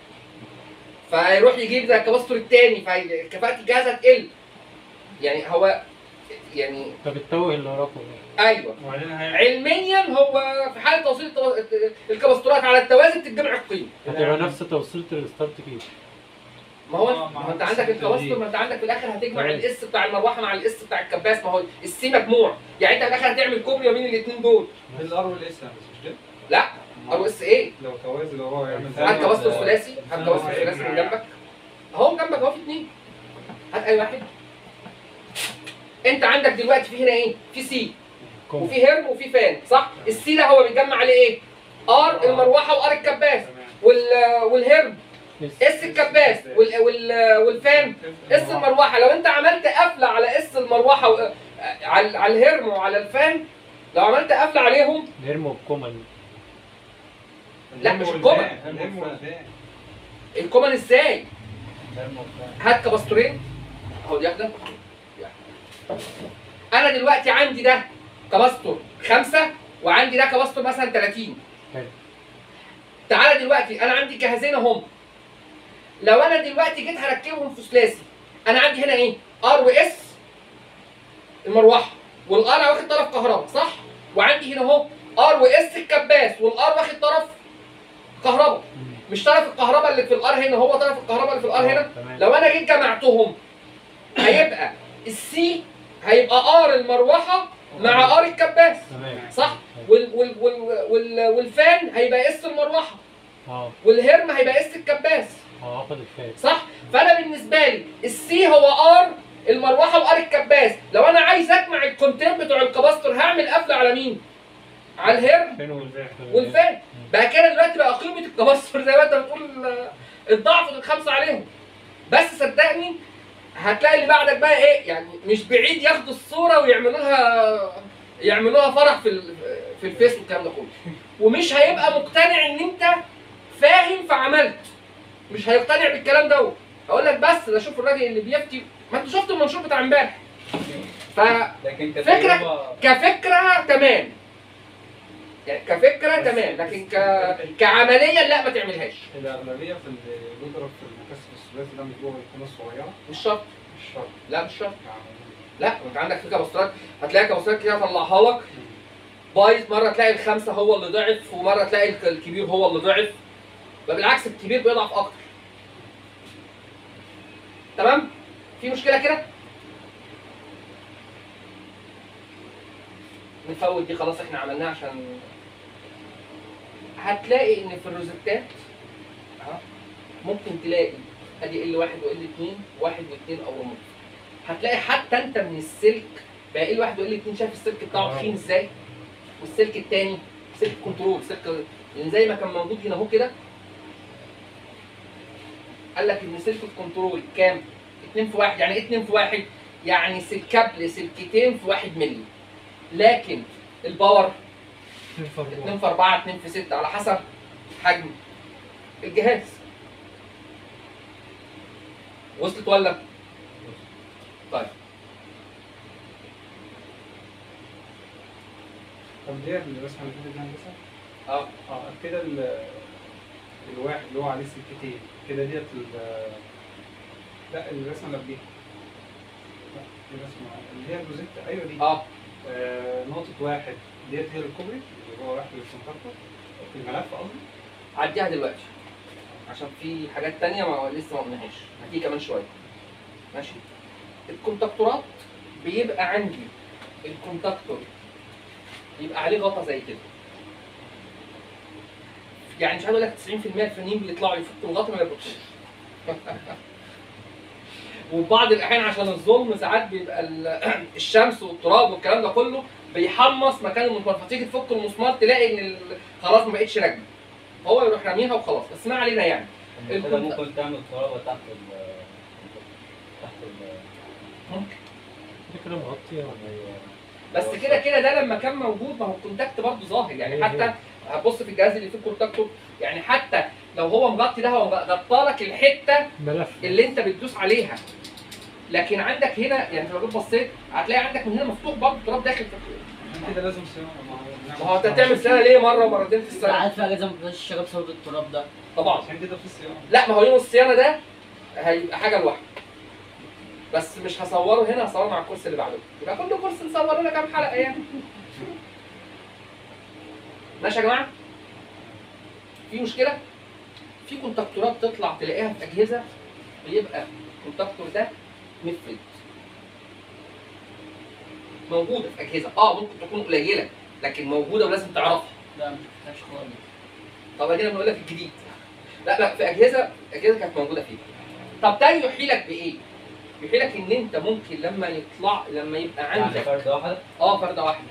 Speaker 1: فيروح يجيب زي الكباستور التاني فكفاءه الجهاز هتقل. يعني هو يعني
Speaker 2: طب التوه اللي وراكم ده
Speaker 1: ايوه
Speaker 6: وبعدين هي-
Speaker 1: علميا هو في حاله توصيل التو- الكباستورات على التوازي بتتجمع القيمه.
Speaker 2: هتبقى نفس توصيله الستارت كيس.
Speaker 1: ما هو
Speaker 6: آه،
Speaker 1: ما
Speaker 6: مع
Speaker 1: هو انت عندك
Speaker 6: الستة
Speaker 1: الكباستور،
Speaker 6: دي.
Speaker 1: ما انت عندك في الاخر هتجمع
Speaker 2: تمام.
Speaker 1: الاس بتاع المروحه مع الاس بتاع الكباس، ما هو السي مجموع، يعني انت في الاخر هتعمل كوبري بين الاثنين دول.
Speaker 6: الار والاس يعني مش كده؟
Speaker 1: لا ار اس ايه؟
Speaker 6: لو توازي لو هو يعمل
Speaker 1: هات كباستور
Speaker 5: ال-
Speaker 1: ثلاثي، هات كباستور ثلاثي من جنبك اهو، جنبك اهو في اثنين، هات اي واحد. انت عندك دلوقتي في هنا ايه؟ في سي
Speaker 2: كوم.
Speaker 1: وفي هرم وفي فان، صح؟ السي ده هو بيتجمع عليه ايه؟ ار المروحه وار الكباس،
Speaker 6: تمام.
Speaker 1: وال والهرم
Speaker 2: بس.
Speaker 1: اس الكباس وال وال والفان اس المروحه. لو انت عملت قفله على اس المروحه و... على على الهرم وعلى الفان، لو عملت قفله عليهم
Speaker 2: نرموا بكومن.
Speaker 1: لا، مش
Speaker 6: الهم
Speaker 1: الكومن.
Speaker 6: والفان، الهم والفان.
Speaker 1: الكومن ازاي؟
Speaker 5: ترمو
Speaker 1: هات كباستورين اهو، دي واحده دي واحدة. انا دلوقتي عندي ده كباستور خمسة وعندي ده كباستور مثلا ثلاثين.
Speaker 2: حلو.
Speaker 1: تعالى دلوقتي انا عندي جهازين اهم، لو انا دلوقتي جيت هركبهم في ثلاثي، انا عندي هنا ايه؟ ار واس المروحه، والار واخد طرف كهرباء صح؟ وعندي هنا اهو ار واس الكباس، والار واخد طرف كهرباء. مش طرف الكهرباء اللي في الار هنا هو طرف الكهرباء اللي في الار هنا.
Speaker 2: تمام.
Speaker 1: لو انا جيت جمعتهم هيبقى السي هيبقى ار المروحه مع ار الكباس
Speaker 2: تمام.
Speaker 1: صح؟ وال وال وال وال والفان هيبقى اس المروحه،
Speaker 2: اه
Speaker 1: والهرم هيبقى اس الكباس
Speaker 2: اه هاخد الفات.
Speaker 1: صح؟ فانا بالنسبه لي السي هو ار المروحه وار الكباس. لو انا عايز اجمع الكونتين بتوع الكباستور هعمل قفله على مين؟ على الهرم
Speaker 2: فين والفات.
Speaker 1: والفان. بقى كده دلوقتي بقى قيمه الكباستور زي ما انت بتقول آه، الضعف الخمسه عليهم. بس صدقني هتلاقي اللي بعدك بقى ايه، يعني مش بعيد ياخدوا الصوره ويعملوا لها يعملوا لها فرح في ال- في الفيس والكلام ده كله، ومش هيبقى مقتنع ان انت فاهم فعملت، مش هيقتنع بالكلام دوت. اقول لك بس ده شوف الراجل اللي بيفتي، ما انت شفت المنشور بتاع امبارح.
Speaker 5: لكن
Speaker 1: فكرة
Speaker 5: كتجربة
Speaker 1: كفكره تمام، يعني كفكره تمام، لكن ك... كعمليا لا ما تعملهاش.
Speaker 6: الأغلبية في اللي بيضرب في المكثف الثلاثي ده مش جوه القناة الصغيرة،
Speaker 1: مش شرط،
Speaker 6: مش شرط
Speaker 1: لا مش شرط،
Speaker 6: يعني.
Speaker 1: لا انت عندك في كباستورات هتلاقي كباستورات كده طلعها لك بايظ، مره تلاقي الخمسه هو اللي ضعف ومره تلاقي الك- الكبير هو اللي ضعف، بل بالعكس الكبير بيضعف اكتر. تمام؟ في مشكله كده؟ نفوت دي خلاص احنا عملناها عشان هتلاقي ان في الروزتات اهو ممكن تلاقي ادي ال واحد وال اتنين واحد واثنين او رموز. هتلاقي حتى انت من السلك بقى ال واحد وال اتنين شايف السلك بتاعه تخين ازاي؟ والسلك الثاني سلك كنترول سلك يعني زي ما كان موجود هنا اهو كده. قال لك ان سلك الكنترول كام؟ اتنين في واحد. يعني ايه اتنين في واحد؟ يعني سلكبل سلكتين في واحد مللي. لكن الباور اتنين في اربعة اتنين في ستة على حسب حجم الجهاز. وصلت ولا؟ طيب
Speaker 6: طب دي الرسمه اللي فاتت دي هندسه؟
Speaker 1: اه
Speaker 6: اه كده ال- الواحد اللي هو عليه سلكتين كده ديت ال- لا الرسمه اللي قبليها. لا دي الرسمه اللي هي الروزيتا ايوه دي.
Speaker 1: اه
Speaker 6: آه، نقطة واحد ديت هي الكوبري اللي هو واحد للكونتاكتور في الملف قصدي.
Speaker 1: عديها دلوقتي عشان في حاجات تانية ما لسه ما قلناهاش، هتيجي كمان شوية. ماشي؟ الكونتاكتورات بيبقى عندي الكونتاكتور يبقى عليه غطا زي كده. يعني مش عايز اقول لك تسعين في المية الفنيين بيطلعوا يفكوا الغطا ما يربطوش. وبعض الاحيان عشان الظلم ساعات بيبقى ال- الشمس والتراب والكلام ده كله بيحمص مكان المسمار، فتيجي تفك المسمار تلاقي ان ال- خلاص ما بقتش راكبه. هو يروح راميها وخلاص، بس ما علينا يعني.
Speaker 5: كده
Speaker 1: الكونت-
Speaker 5: ممكن تعمل ترابه تحت ال تحت ال
Speaker 1: ممكن.
Speaker 2: دي كده مغطية ولا ايه؟
Speaker 1: بس كده كده ده لما كان موجود ما هو الكونتاكت برضه ظاهر يعني. حتى هتبص في الجهاز اللي فيه الكونتاكتور يعني حتى لو هو مغطي ده هو غطى لك الحته
Speaker 2: ملف
Speaker 1: اللي انت بتدوس عليها. لكن عندك هنا يعني لو جيت بصيت هتلاقي عندك من هنا مفتوح برضه التراب داخل في
Speaker 6: عشان كده لازم صيانة.
Speaker 1: ما هو انت هتعمل سنه ليه مره ومرتين في السنه؟
Speaker 4: ساعات في اجهزه ما بتقدرش تشتغل بسبب التراب ده.
Speaker 1: طبعا.
Speaker 6: عشان كده في صيانة.
Speaker 1: لا ما هو يوم الصيانه ده هيبقى حاجه لوحده. بس مش هصوره هنا، هصوره مع الكورس اللي بعده. يبقى كل كورس نصور لنا كام حلقه يعني. ماشي يا جماعه؟ في مشكله؟ في كونتاكتورات تطلع تلاقيها في اجهزه بيبقى الكونتاكتور ده مفرد. موجوده في اجهزه، اه ممكن تكون قليله لكن موجوده ولازم تعرفها.
Speaker 4: لا ما شفتهاش خالص.
Speaker 1: طب ادينا بنقول لك الجديد. لا لا في اجهزه اجهزه كانت موجوده فيها. طب ده يحيلك بايه؟ يحيلك ان انت ممكن لما يطلع لما يبقى
Speaker 5: يعني
Speaker 1: عندك
Speaker 5: فرده واحده.
Speaker 1: اه فرده واحده.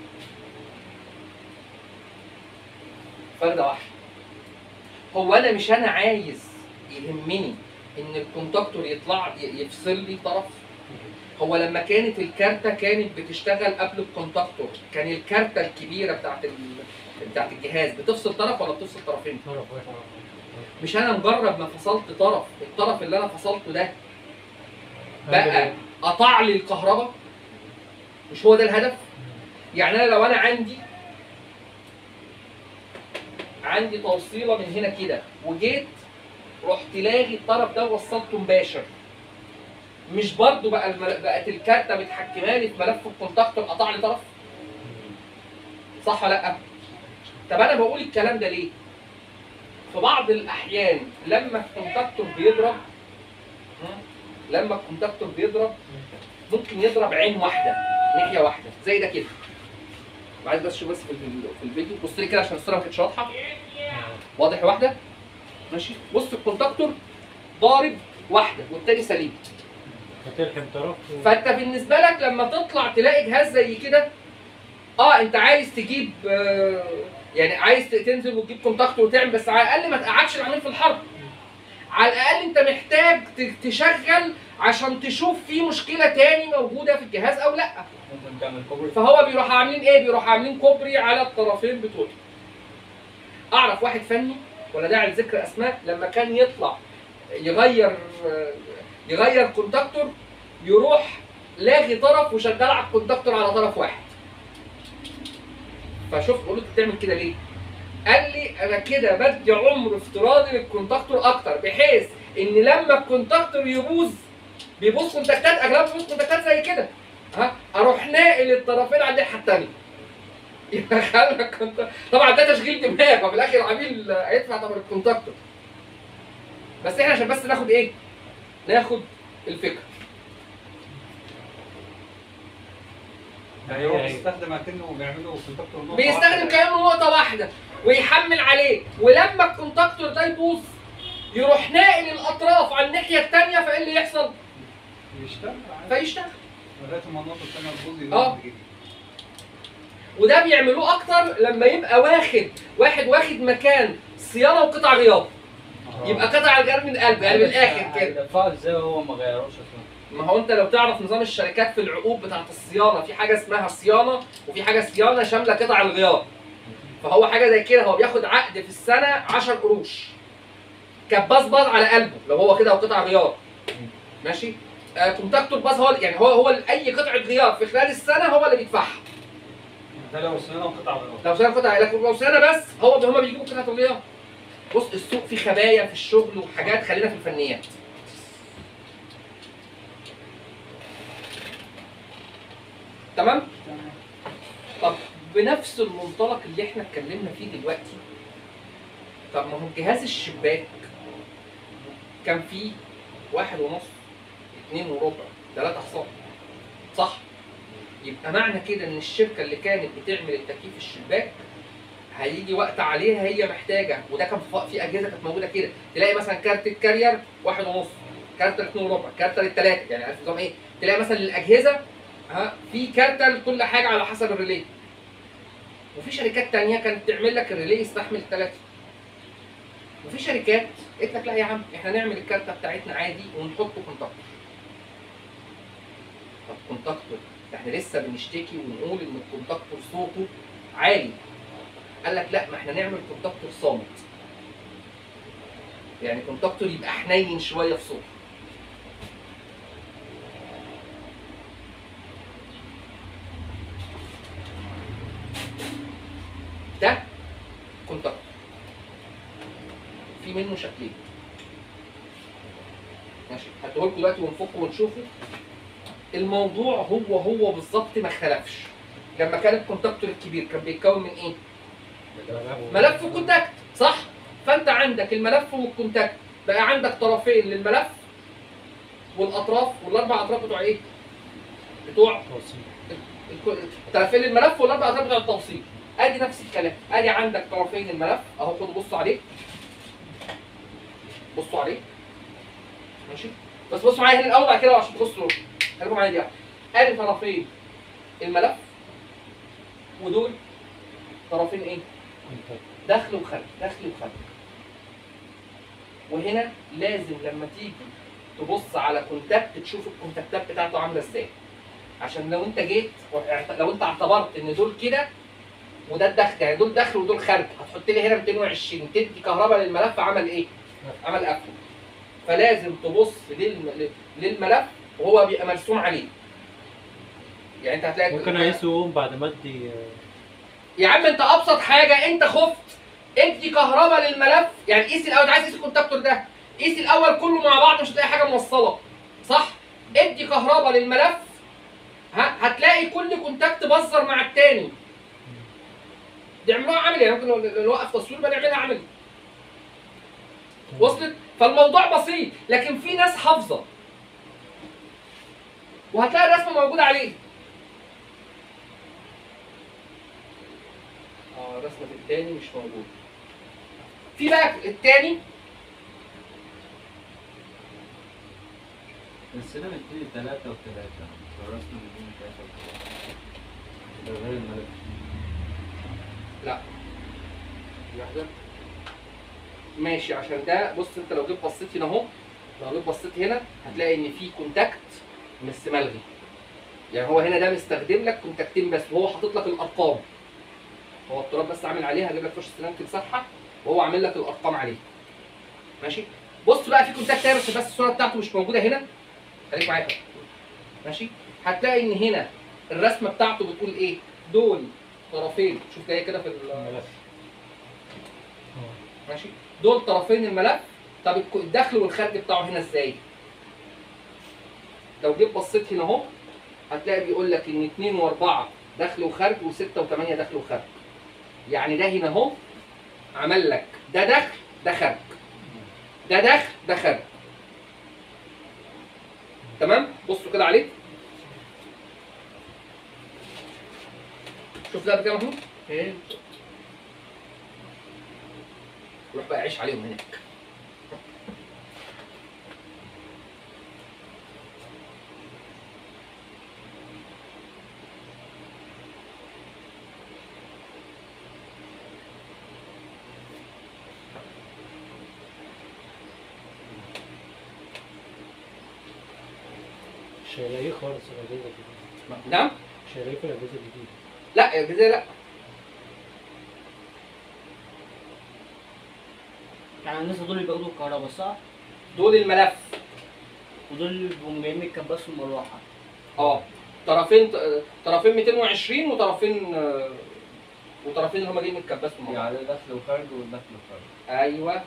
Speaker 1: فرده واحده. هو انا مش انا عايز يهمني ان الكونتاكتور يطلع ي- يفصل لي طرف. هو لما كانت الكارته كانت بتشتغل قبل الكونتاكتور كان الكارته الكبيره بتاعت ال... بتاعت الجهاز بتفصل طرف ولا بتفصل طرفين؟
Speaker 2: طرف واحد.
Speaker 1: مش انا مجرد ما فصلت طرف، الطرف اللي انا فصلته ده بقى قطع لي الكهرباء. مش هو ده الهدف؟ يعني انا لو انا عندي عندي توصيله من هنا كده وجيت رحت لاغي الطرف ده ووصلته مباشر، مش برضو بقى المل... بقت الكارته متحكمه لي في ملف الكونتاكتور قطع لي طرف؟ صح ولا لا؟ طب انا بقول الكلام ده ليه؟ في بعض الاحيان لما الكونتاكتور بيضرب لما الكونتاكتور بيضرب ممكن يضرب عين واحده ناحيه واحده زي ده كده. عايز بس شوف بس في الفيديو في الفيديو بص لي كده عشان الصوره ما كانتش واضحه. واضح واحده؟ ماشي. بص الكونتاكتور ضارب واحده والتاني سليم.
Speaker 2: هتلحم طرف و...
Speaker 1: فانت بالنسبه لك لما تطلع تلاقي جهاز زي كده اه انت عايز تجيب آه يعني عايز تنزل وتجيب كونتاكتور وتعمل، بس على الاقل ما تقعدش العميل في الحرب. على الاقل انت محتاج ت- تشغل عشان تشوف في مشكله تاني موجوده في الجهاز او لا.
Speaker 5: ممكن تعمل كوبري.
Speaker 1: فهو بيروح عاملين ايه؟ بيروح عاملين كوبري على الطرفين بتوعه. اعرف واحد فني ولا داعي لذكر اسماء لما كان يطلع يغير يغير كونتاكتور يروح لاغي طرف وشغال على الكونتاكتور على طرف واحد. فشوف بقول له انت بتعمل كده ليه؟ قال لي انا كده بدي عمر افتراضي للكونتاكتور اكتر بحيث ان لما الكونتاكتور يبوظ بيبوظ كونتاكتات اغلبها بيبوظ كونتاكتات زي كده ها اروح ناقل الطرفين على الناحيه الثانيه. يبقى خلى الكونتاكتور طبعا ده تشغيل دماغ وفي الاخر العميل هيدفع طبعا الكونتاكتور. بس احنا عشان بس ناخد ايه؟ ناخد الفكره.
Speaker 6: يعني هو بيستخدم اكنه بيعمله كونتاكتور نقطه
Speaker 1: بيستخدم
Speaker 6: واحدة.
Speaker 1: كانه نقطه واحده ويحمل عليه، ولما الكونتاكتور ده يبوظ يروح ناقل الاطراف على الناحيه الثانيه، فايه اللي يحصل؟
Speaker 6: يشتغل عادي
Speaker 1: فيشتغل.
Speaker 6: لغايه ما النقطه الثانيه تبوظ
Speaker 1: اه.
Speaker 6: يبوظ جديد.
Speaker 1: وده بيعملوه اكتر لما يبقى واخد واحد واخد مكان صيانه وقطع غيار، يبقى قطع الغيار من قلب، يعني من الاخر كده.
Speaker 5: هيدفعوا ازاي وهو ما غيروش اصلا؟
Speaker 1: ما هو انت لو تعرف نظام الشركات في العقود بتاعت الصيانه، في حاجه اسمها صيانه وفي حاجه صيانه شامله قطع الغيار. فهو حاجه زي كده، هو بياخد عقد في السنه عشرة قروش كباس باظ على قلبه لو هو كده وقطع غيار. ماشي؟ آه كونتاكتور باظ هو يعني هو هو اي قطعه غيار في خلال السنه هو اللي بيدفعها.
Speaker 6: ده لو صيانه وقطع غيار.
Speaker 1: لو صيانه قطع، لكن لو صيانه بس هو هم بيجيبوا قطعه الغيار. بص السوق فيه خبايا في الشغل وحاجات، خلينا في الفنيات. تمام؟ طب بنفس المنطلق اللي احنا اتكلمنا فيه دلوقتي، طب ما هو جهاز الشباك كان فيه واحد ونص، اتنين وربع، تلاتة حصان، صح؟ يبقى معنى كده ان الشركة اللي كانت بتعمل التكييف الشباك هيجي وقت عليها هي محتاجة، وده كان في اجهزة كانت موجودة كده، تلاقي مثلا كارت الكارير واحد ونص، كارت الاتنين وربع، كارت التلاتة، يعني عارف نظام ايه؟ تلاقي مثلا الاجهزة ها في كارتة لكل حاجة على حسب الريلي. وفي شركات تانية كانت تعمل لك الريلي يستحمل ثلاثة. وفي شركات قلت لك لا يا عم احنا نعمل الكارتة بتاعتنا عادي ونحط كونتاكتور. طب كونتاكتور احنا لسه بنشتكي ونقول ان الكونتاكتور صوته عالي. قال لك لا ما احنا نعمل كونتاكتور صامت. يعني كونتاكتور يبقى حنين شوية في صوته. ده كونتاكتور في منه شكلين. ماشي هديه لكم دلوقتي ونفكه ونشوفه. الموضوع هو هو بالظبط ما اختلفش. لما كان الكونتاكتور الكبير كان بيتكون من ايه؟ ملف وكونتاكت، صح؟ فانت عندك الملف والكونتاكت بقى عندك طرفين للملف والاطراف والاربع اطراف بتوع ايه؟ بتوع طرفين للملف والاربع اطراف بتوع التوصيل. ادي نفس الكلام، ادي عندك طرفين الملف اهو، خدوا بصوا عليه. بصوا عليه. ماشي؟ بس بصوا معايا هنا الاول بعد كده عشان تبصوا. خليكم معايا دي. ادي طرفين الملف ودول طرفين ايه؟ دخل وخارج، دخل وخارج. وهنا لازم لما تيجي تبص على كونتاكت تشوف الكونتاكتات بتاعته عامله ازاي. عشان لو انت جيت لو انت اعتبرت ان دول كده وده الدخل، يعني دول دخل ودول خارج، هتحط لي هنا مئتين وعشرين تدي كهرباء للملف، عمل ايه؟ عمل قفل. فلازم تبص للملف وهو بيبقى مرسوم عليه. يعني انت هتلاقي
Speaker 2: ممكن اقيسه يقوم بعد ما ادي.
Speaker 1: يا عم انت ابسط حاجه انت خفت ادي كهرباء للملف، يعني قيس الاول، عايز تقيس الكونتاكتور ده قيس الاول كله مع بعض مش هتلاقي حاجه موصله، صح؟ ادي كهرباء للملف ها هتلاقي كل كونتاكت بزر مع الثاني. دي عملوها عملي، يعني ممكن نوقف تصوير بقى نعملها عملي. وصلت؟ فالموضوع بسيط، لكن في ناس حافظه وهتلاقي الرسمه موجوده عليه. اه رسمه الثاني مش موجوده. في بقى الثاني
Speaker 5: بس هنا بتدي ثلاثة وثلاثة، الرسمة بتدي ثلاثة وثلاثة. ده غير الملف.
Speaker 1: لا واحدة ماشي. عشان ده بص انت لو جيت بصيت هنا اهو، لو جيت بصيت هنا هتلاقي ان في كونتاكت بس ملغي. يعني هو هنا ده مستخدم لك كونتاكتين بس وهو حاطط لك الارقام. هو التراب بس عامل عليها، هجيب لك فرشه سنان تمسحها وهو عامل لك الارقام عليها. ماشي؟ بص بقى في كونتاكت تاني بس الصوره بتاعته مش موجوده هنا. خليك معايا. ماشي؟ هتلاقي ان هنا الرسمه بتاعته بتقول ايه؟ دول طرفين، شوف جايه كده في الملف. ماشي؟ دول طرفين الملف. طب الدخل والخارج بتاعه هنا ازاي؟ لو جيت بصيت هنا اهو هتلاقي بيقول لك ان اتنين واربعة دخل وخارج وستة وثمانية دخل وخارج. يعني ده هنا اهو عمل لك ده دخل ده خارج. ده دخل ده خارج. تمام؟ بصوا كده عليه. شوف ده قبل كده يا محمود؟
Speaker 4: ايه
Speaker 1: روح بقى عيش عليهم هناك.
Speaker 2: مش هيلاقيه خالص الاجهزه الجديده.
Speaker 1: نعم؟
Speaker 2: مش هيلاقيه في الاجهزه الجديده.
Speaker 1: لا يا جزيرة لا.
Speaker 4: يعني الناس دول اللي بياخدوا الكهرباء صح؟
Speaker 1: دول الملف.
Speaker 4: ودول اللي بيبقوا جايين من الكباس والمروحه.
Speaker 1: اه طرفين طرفين مئتين وعشرين وطرفين آه، وطرفين اللي هم جايين من الكباس من
Speaker 5: يعني دخل وخارج ودخل وخارج.
Speaker 1: ايوه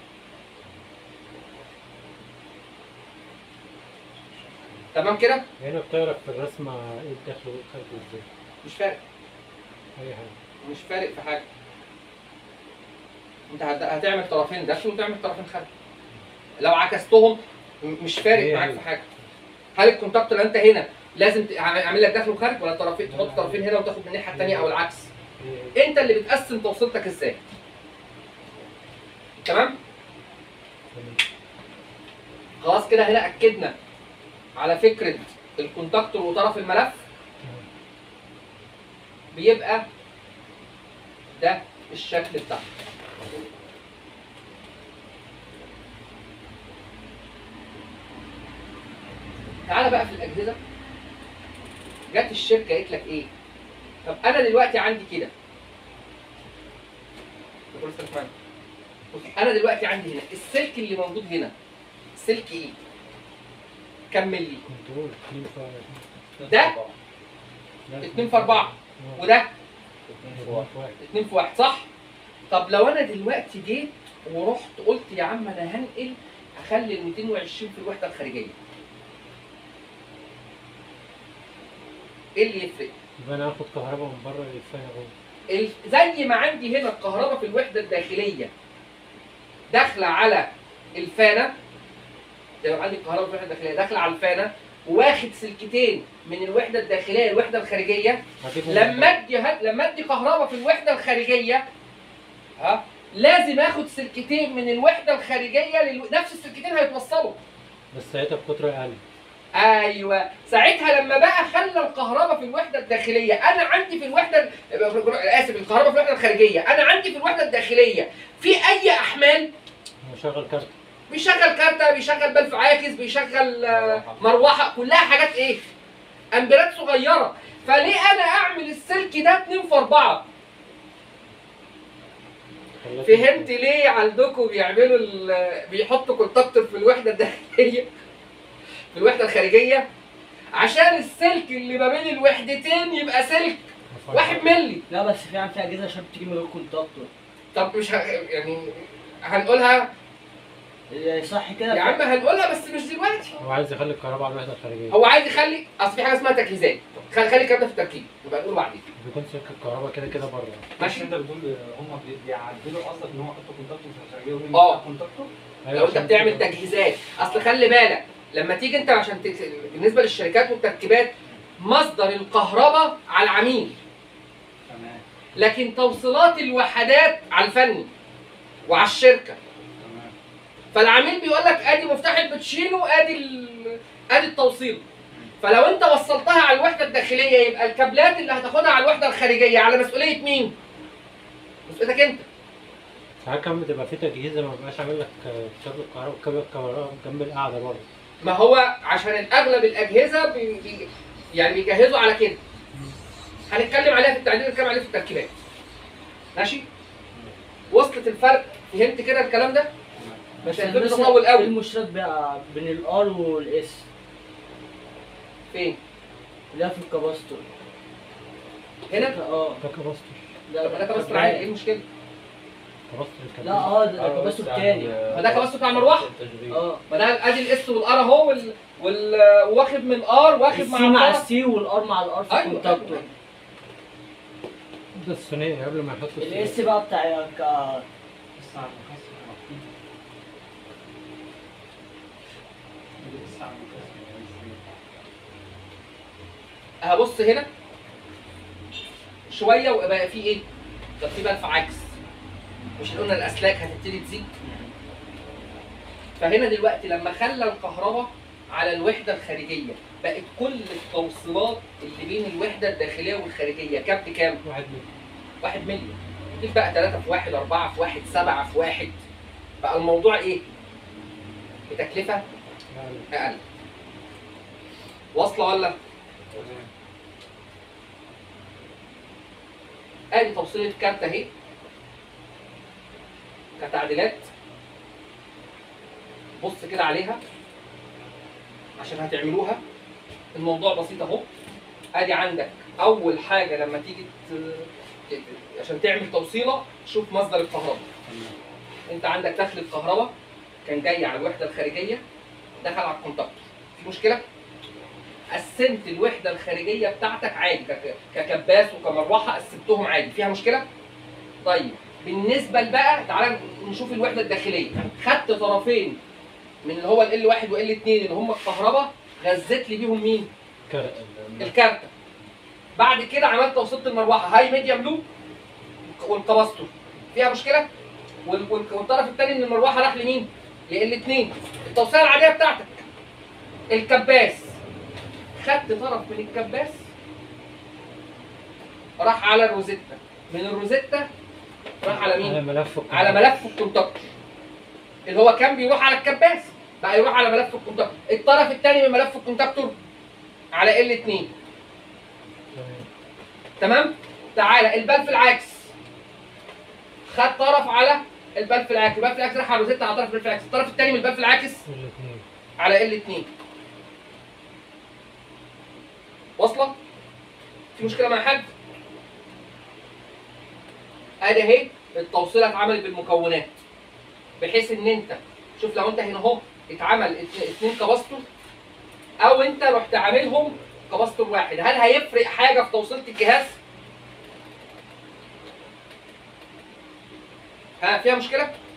Speaker 1: تمام كده؟
Speaker 2: هنا بتعرف في الرسمه ايه الدخل وايه الخارج ازاي؟
Speaker 1: مش فارق،
Speaker 2: اي حاجه.
Speaker 1: مش فارق في حاجه. انت هت- هتعمل طرفين دخل وتعمل طرفين خارج. لو عكستهم م- مش فارق
Speaker 2: هي
Speaker 1: معاك
Speaker 2: هي.
Speaker 1: في حاجه. هل الكونتاكتور انت هنا لازم ت- اعمل لك دخل وخارج ولا طرفين تحط طرفين هنا وتاخد من الناحيه الثانيه او العكس؟
Speaker 2: إيه.
Speaker 1: انت اللي بتقسم توصيلتك ازاي. تمام؟
Speaker 2: تمام.
Speaker 1: خلاص كده هنا اكدنا على فكره الكونتاكتور وطرف الملف. بيبقى ده الشكل بتاعه. تعالى بقى في الاجهزه. جت الشركه قالت لك ايه؟ طب انا دلوقتي عندي كده. بص بص، انا دلوقتي عندي هنا السلك اللي موجود هنا سلك ايه؟ كمل لي.
Speaker 2: كنترول اتنين في
Speaker 1: ده
Speaker 2: لا،
Speaker 1: اتنين في اربعة
Speaker 2: آه.
Speaker 1: وده
Speaker 2: اتنين في واحد.
Speaker 1: اتنين في واحد صح؟ طب لو انا دلوقتي جيت ورحت قلت يا عم انا هنقل هخلي ال مئتين وعشرين في الوحده الخارجيه. ايه اللي يفرق؟
Speaker 2: يبقى انا هاخد كهرباء من بره يلفها جوه.
Speaker 1: ال- زي ما عندي هنا الكهرباء في الوحده الداخليه داخله على الفانه. لو عندي الكهرباء في الوحده الداخليه داخله على الفانه واخد سلكتين من الوحده الداخليه للوحده الخارجيه.
Speaker 2: هجيبهم من
Speaker 1: لما
Speaker 2: بره.
Speaker 1: ادي هد- لما ادي كهرباء في الوحده الخارجيه ها لازم اخد سلكتين من الوحده الخارجيه للو... نفس السلكتين هيتوصلوا.
Speaker 2: بس ساعتها بقطر اقل.
Speaker 1: ايوه ساعتها لما بقى خلى الكهرباء في الوحده الداخليه انا عندي في الوحده اسف الكهرباء في الوحده الخارجيه انا عندي في الوحده الداخليه في اي احمال
Speaker 2: هشغل كارت.
Speaker 1: بيشغل كارته بيشغل بلف عاكس بيشغل آه، مروحه كلها حاجات ايه؟ امبيرات صغيره. فليه انا اعمل السلك ده اتنين في اربعة؟
Speaker 2: خليت-
Speaker 1: فهمت ليه عندكم بيعملوا ال- بيحطوا كونتاكتور في الوحده الداخليه في الوحده الخارجيه عشان السلك اللي ما بين الوحدتين يبقى سلك واحد ملي.
Speaker 4: لا بس في في اجهزه عشان بتيجي من غير كونتاكتور.
Speaker 1: طب مش ه... يعني هنقولها
Speaker 4: إيه صح كده؟
Speaker 1: يا عم هنقولها بس مش دلوقتي.
Speaker 2: هو عايز يخلي الكهرباء على الوحده الخارجيه.
Speaker 1: هو عايز يخلي اصل في حاجه اسمها تجهيزات. خلي خلي الكلام ده في التركيب نبقى نقوله بعدين.
Speaker 2: بيكون سلك الكهرباء كده كده بره.
Speaker 1: ماشي.
Speaker 6: انت بتقول هم بي- بيعدلوا قصدك ان هم يحطوا كونتاكتور في الخارجيه ومين
Speaker 1: آه.
Speaker 6: يفتح كونتاكتور؟
Speaker 1: لو انت
Speaker 2: عشان
Speaker 1: بتعمل
Speaker 2: كده-
Speaker 1: تجهيزات اصل خلي بالك لما تيجي انت عشان ت... بالنسبه للشركات والتركيبات مصدر الكهرباء على العميل
Speaker 6: تمام
Speaker 1: لكن توصيلات الوحدات على الفني وعلى الشركه.
Speaker 6: تمام
Speaker 1: فالعميل بيقول لك ادي مفتاح الباتشينو ادي ال... ادي التوصيل. فلو انت وصلتها على الوحده الداخليه يبقى الكابلات اللي هتاخدها على الوحده الخارجيه على مسؤوليه مين؟ مسؤوليتك انت.
Speaker 2: ساعات كمان بتبقى في تجهيزه ما بيبقاش عامل لك آه، كابل الكهرباء كابل الكهرباء جنب القعده برضه.
Speaker 1: ما هو عشان اغلب الاجهزه بي... بي... يعني بيجهزوا على كده. هنتكلم عليها في التعديل ونتكلم عليها في التركيبات. ماشي؟ وصلت الفرق؟ فهمت كده الكلام ده؟ مش هيبقى
Speaker 4: بس
Speaker 1: تطول
Speaker 4: ايه
Speaker 1: قوي.
Speaker 4: المشترك بقى بين الار والاس
Speaker 1: فين؟
Speaker 4: اللي هي في الكاباستور؟
Speaker 1: هنا؟
Speaker 4: اه
Speaker 2: ده كباستور.
Speaker 1: طب ده كباستور عادي ايه المشكله؟
Speaker 2: كباستور الكابل.
Speaker 4: لا اه ده ده كاباستور تاني.
Speaker 1: ما ده كباستور بتاع المروحه.
Speaker 4: اه
Speaker 1: ما ده ادي الاس والار اهو وال... وال... واخد من ار واخد مع
Speaker 4: السي مع
Speaker 1: الار.
Speaker 4: السي والار مع الار في
Speaker 1: أيوة،
Speaker 4: الكونتاكتور.
Speaker 1: أيوة.
Speaker 2: ده الثنائي قبل ما يحطوا
Speaker 4: الاس بقى بتاع ك-
Speaker 6: لسه على المكسر لسه على المكسر
Speaker 1: هبص هنا شويه وبقى في ايه؟ طب في بلف عكس. مش قلنا الاسلاك هتبتدي تزيد؟ فهنا دلوقتي لما خلى الكهرباء على الوحده الخارجيه بقت كل التوصيلات اللي بين الوحده الداخليه والخارجيه كام بكام؟
Speaker 2: واحد ملي.
Speaker 1: واحد ملي. دي بقى ثلاثة في واحد، أربعة في واحد، سبعة في واحد. بقى الموضوع ايه؟ بتكلفه اقل. واصله ولا؟ ادي توصيله كارت اهي كتعديلات. بص كده عليها عشان هتعملوها. الموضوع بسيط اهو. ادي عندك اول حاجه لما تيجي ت... عشان تعمل توصيله شوف مصدر الكهرباء. انت عندك دخل الكهرباء كان جاي على الوحده الخارجيه دخل على الكونتاكتور. في مشكله؟ قسمت الوحده الخارجيه بتاعتك عادي ك- ككباس وكمروحه قسمتهم عادي. فيها مشكله؟ طيب بالنسبه بقى تعالى نشوف الوحده الداخليه. خدت طرفين من اللي هو ال واحد وال اتنين اللي هم الكهرباء غذيت لي بيهم مين؟
Speaker 2: كارت.
Speaker 1: الكارته. بعد كده عملت توصيله المروحه هاي ميديوم لوب والكباستور. فيها مشكله؟ وال- وال- والطرف الثاني من المروحه راح لمين؟ لال اتنين. التوصيله العاديه بتاعتك الكباس خدت طرف من الكباس راح على الروزيتا، من الروزيتا راح على
Speaker 2: على
Speaker 1: مين؟
Speaker 2: ملف
Speaker 1: على ملف الكونتاكتور اللي هو كان بيروح على الكباس بقى يروح على ملف الكونتاكتور. الطرف الثاني من ملف الكونتاكتور على ال اتنين. تمام؟ تعالى البلف العكس خد طرف على البلف العكس، البلف العكس راح على الروزيتا على طرف البلف العكس، الطرف الثاني من البلف العكس
Speaker 2: الاثنين
Speaker 1: على ال اتنين. واصله؟ في مشكله مع حد؟ ادي اهي التوصيله اتعملت بالمكونات بحيث ان انت شوف لو انت هنا اهو اتعمل ات- اتنين كباستور او انت رحت عاملهم كباستور واحد، هل هيفرق حاجه في توصيله الجهاز؟ ها فيها مشكله؟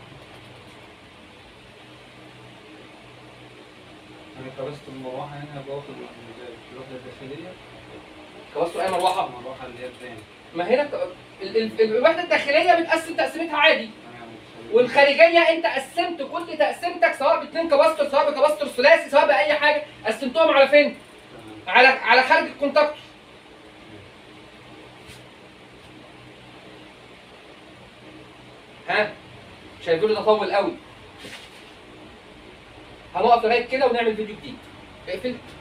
Speaker 6: انا كرست المروحه هنا باخد الوحده الداخليه
Speaker 1: كباستور اي مروحه؟
Speaker 6: المروحه اللي هي الثانيه.
Speaker 1: ما هنا ك- ال- ال- الوحده الداخليه بتقسم تقسيمتها عادي، والخارجيه انت قسمت كل تقسيمتك سواء باثنين كباستور سواء بكباستور ثلاثي سواء باي حاجه قسمتهم على فين؟ على على خارج الكونتاكتور. ها مش الفيديو ده طول قوي. هنقف لغايه كده ونعمل فيديو جديد. اقفل.